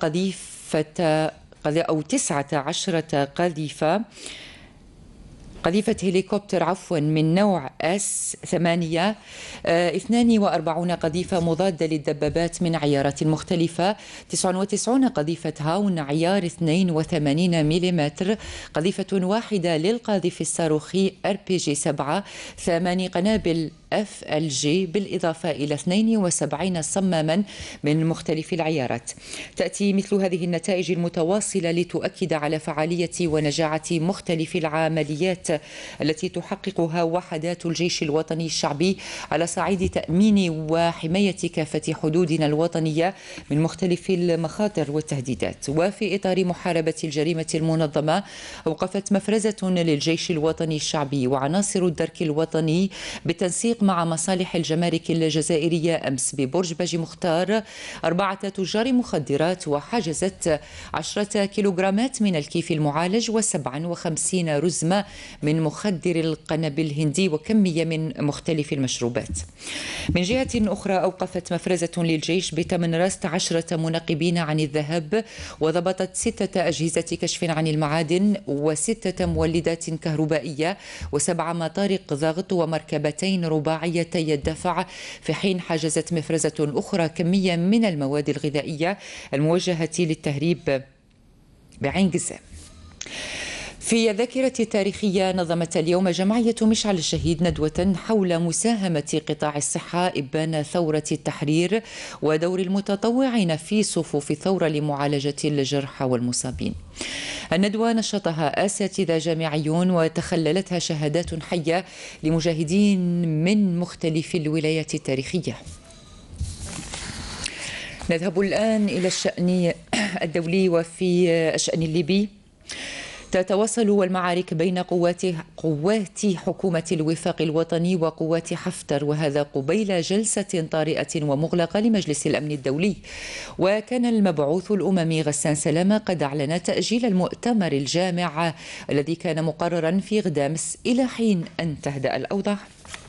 قذيفة هليكوبتر من نوع S8، 42 قذيفة مضادة للدبابات من عيارات مختلفة، 99 قذيفة هاون عيار 82 ملم، قذيفة واحدة للقاذف الصاروخي RPG-7، 8 قنابل FLG بالإضافة إلى 72 صماما من مختلف العيارات. تأتي مثل هذه النتائج المتواصلة لتؤكد على فعالية ونجاعة مختلف العمليات التي تحققها وحدات الجيش الوطني الشعبي على صعيد تأمين وحماية كافة حدودنا الوطنية من مختلف المخاطر والتهديدات. وفي إطار محاربة الجريمة المنظمة أوقفت مفرزة للجيش الوطني الشعبي وعناصر الدرك الوطني بالتنسيق مع مصالح الجمارك الجزائرية أمس ببرج باجي مختار 4 تجار مخدرات، وحجزت 10 كيلوغرامات من الكيف المعالج و57 رزمة من مخدر القنب الهندي وكمية من مختلف المشروبات. من جهة أخرى أوقفت مفرزة للجيش بتمنرست 10 منقبين عن الذهب، وضبطت 6 أجهزة كشف عن المعادن و6 مولدات كهربائية و7 مطارق ضغط ومركبتين رباعيتي الدفع، في حين حجزت مفرزة أخرى كمية من المواد الغذائية الموجهة للتهريب بعين قزام. في الذاكرة التاريخية نظمت اليوم جمعية مشعل الشهيد ندوة حول مساهمة قطاع الصحة إبان ثورة التحرير ودور المتطوعين في صفوف الثورة لمعالجة الجرحى والمصابين. الندوة نشطها أساتذة جامعيون وتخللتها شهادات حية لمجاهدين من مختلف الولايات التاريخية. نذهب الآن إلى الشأن الدولي. وفي الشأن الليبي تتواصل المعارك بين قوات حكومة الوفاق الوطني وقوات حفتر، وهذا قبيل جلسة طارئة ومغلقة لمجلس الأمن الدولي. وكان المبعوث الأممي غسان سلامة قد أعلن تأجيل المؤتمر الجامع الذي كان مقررا في غدامس إلى حين أن تهدأ الأوضاع.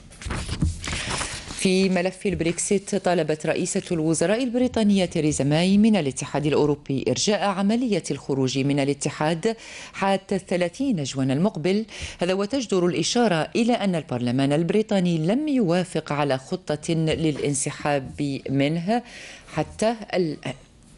في ملف البريكسيت طالبت رئيسة الوزراء البريطانية تيريزا ماي من الاتحاد الأوروبي إرجاء عملية الخروج من الاتحاد حتى 30 جوان المقبل. هذا وتجدر الإشارة إلى أن البرلمان البريطاني لم يوافق على خطة للانسحاب منه حتى الآن.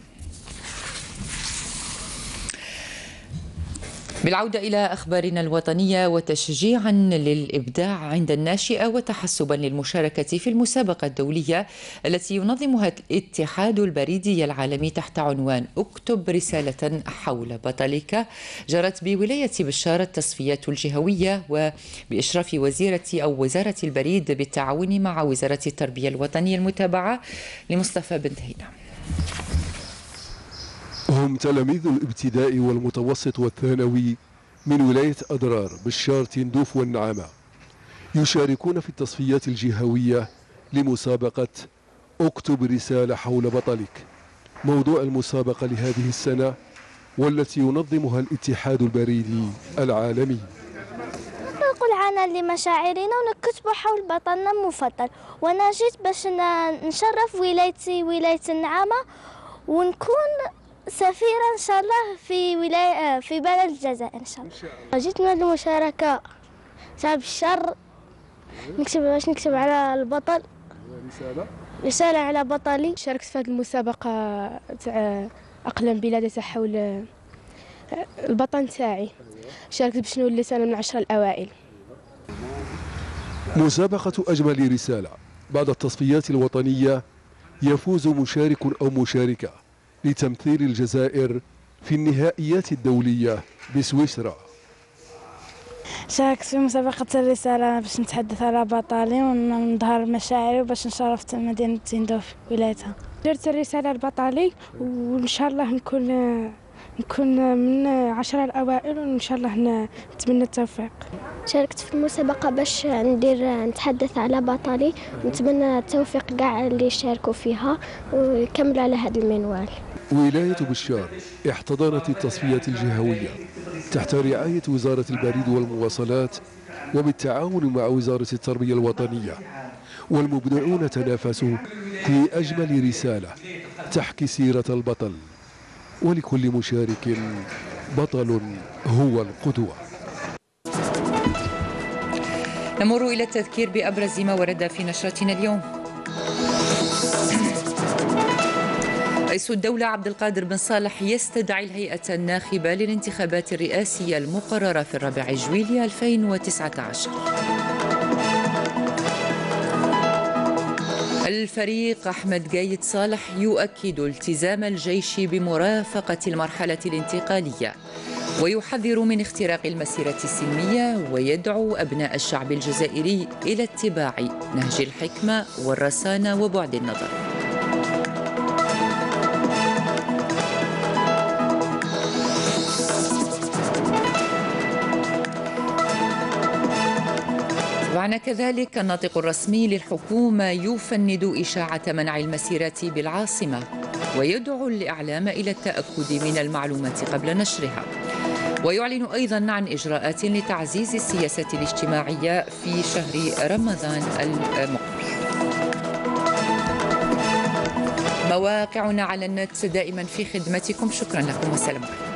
بالعودة إلى أخبارنا الوطنية، وتشجيعا للإبداع عند الناشئة وتحسبا للمشاركة في المسابقة الدولية التي ينظمها الاتحاد البريدي العالمي تحت عنوان اكتب رسالة حول بطلك، جرت بولاية بشار التصفيات الجهوية وبإشراف وزارة البريد بالتعاون مع وزارة التربية الوطنية المتابعة لمصطفى بن هينا. هم تلاميذ الابتدائي والمتوسط والثانوي من ولاية أضرار بشار تندوف والنعامة، يشاركون في التصفيات الجهوية لمسابقة اكتب رسالة حول بطلك، موضوع المسابقة لهذه السنة والتي ينظمها الاتحاد البريدي العالمي. معنا لمشاعرنا ونكتبوا حول بطلنا المفضل. وانا جيت باش نشرف ولايتي ولاية النعامة ونكون سفيرة ان شاء الله في بلد الجزائر ان شاء الله. جيت من المشاركة صعب الشر نكتب على البطل رسالة على بطلي. شاركت في هذه المسابقة تاع أقلام بلادة حول البطل تاعي. شاركت باش نوليت أنا من 10 الأوائل. مسابقة أجمل رسالة. بعد التصفيات الوطنية يفوز مشارك أو مشاركة لتمثيل الجزائر في النهائيات الدولية بسويسرا. شاركت في مسابقة الرسالة باش نتحدث على بطلي ونظهر مشاعري وباش نشرف مدينة تندوف ولايتها. درت الرسالة لبطلي وإن شاء الله نكون من 10 الأوائل وإن شاء الله نتمنى التوفيق. شاركت في المسابقة باش نتحدث على بطلي ونتمنى التوفيق كاع اللي شاركوا فيها ويكملوا على هذا المنوال. ولاية بشار احتضنت التصفيات الجهوية تحت رعاية وزارة البريد والمواصلات وبالتعاون مع وزارة التربية الوطنية، والمبدعون تنافسوا في أجمل رسالة تحكي سيرة البطل، ولكل مشارك بطل هو القدوة. نمر إلى التذكير بأبرز ما ورد في نشرتنا اليوم. رئيس الدولة عبد القادر بن صالح يستدعي الهيئة الناخبة للانتخابات الرئاسية المقررة في 4 جويلية 2019. الفريق أحمد قايد صالح يؤكد التزام الجيش بمرافقة المرحلة الانتقالية ويحذر من اختراق المسيرة السلمية ويدعو أبناء الشعب الجزائري إلى اتباع نهج الحكمة والرسانة وبعد النظر. تابعنا كذلك الناطق الرسمي للحكومة يفند إشاعة منع المسيرات بالعاصمة ويدعو الإعلام إلى التأكد من المعلومات قبل نشرها، ويعلن أيضا عن إجراءات لتعزيز السياسة الاجتماعية في شهر رمضان المقبل. مواقعنا على النت دائما في خدمتكم، شكرا لكم والسلام عليكم.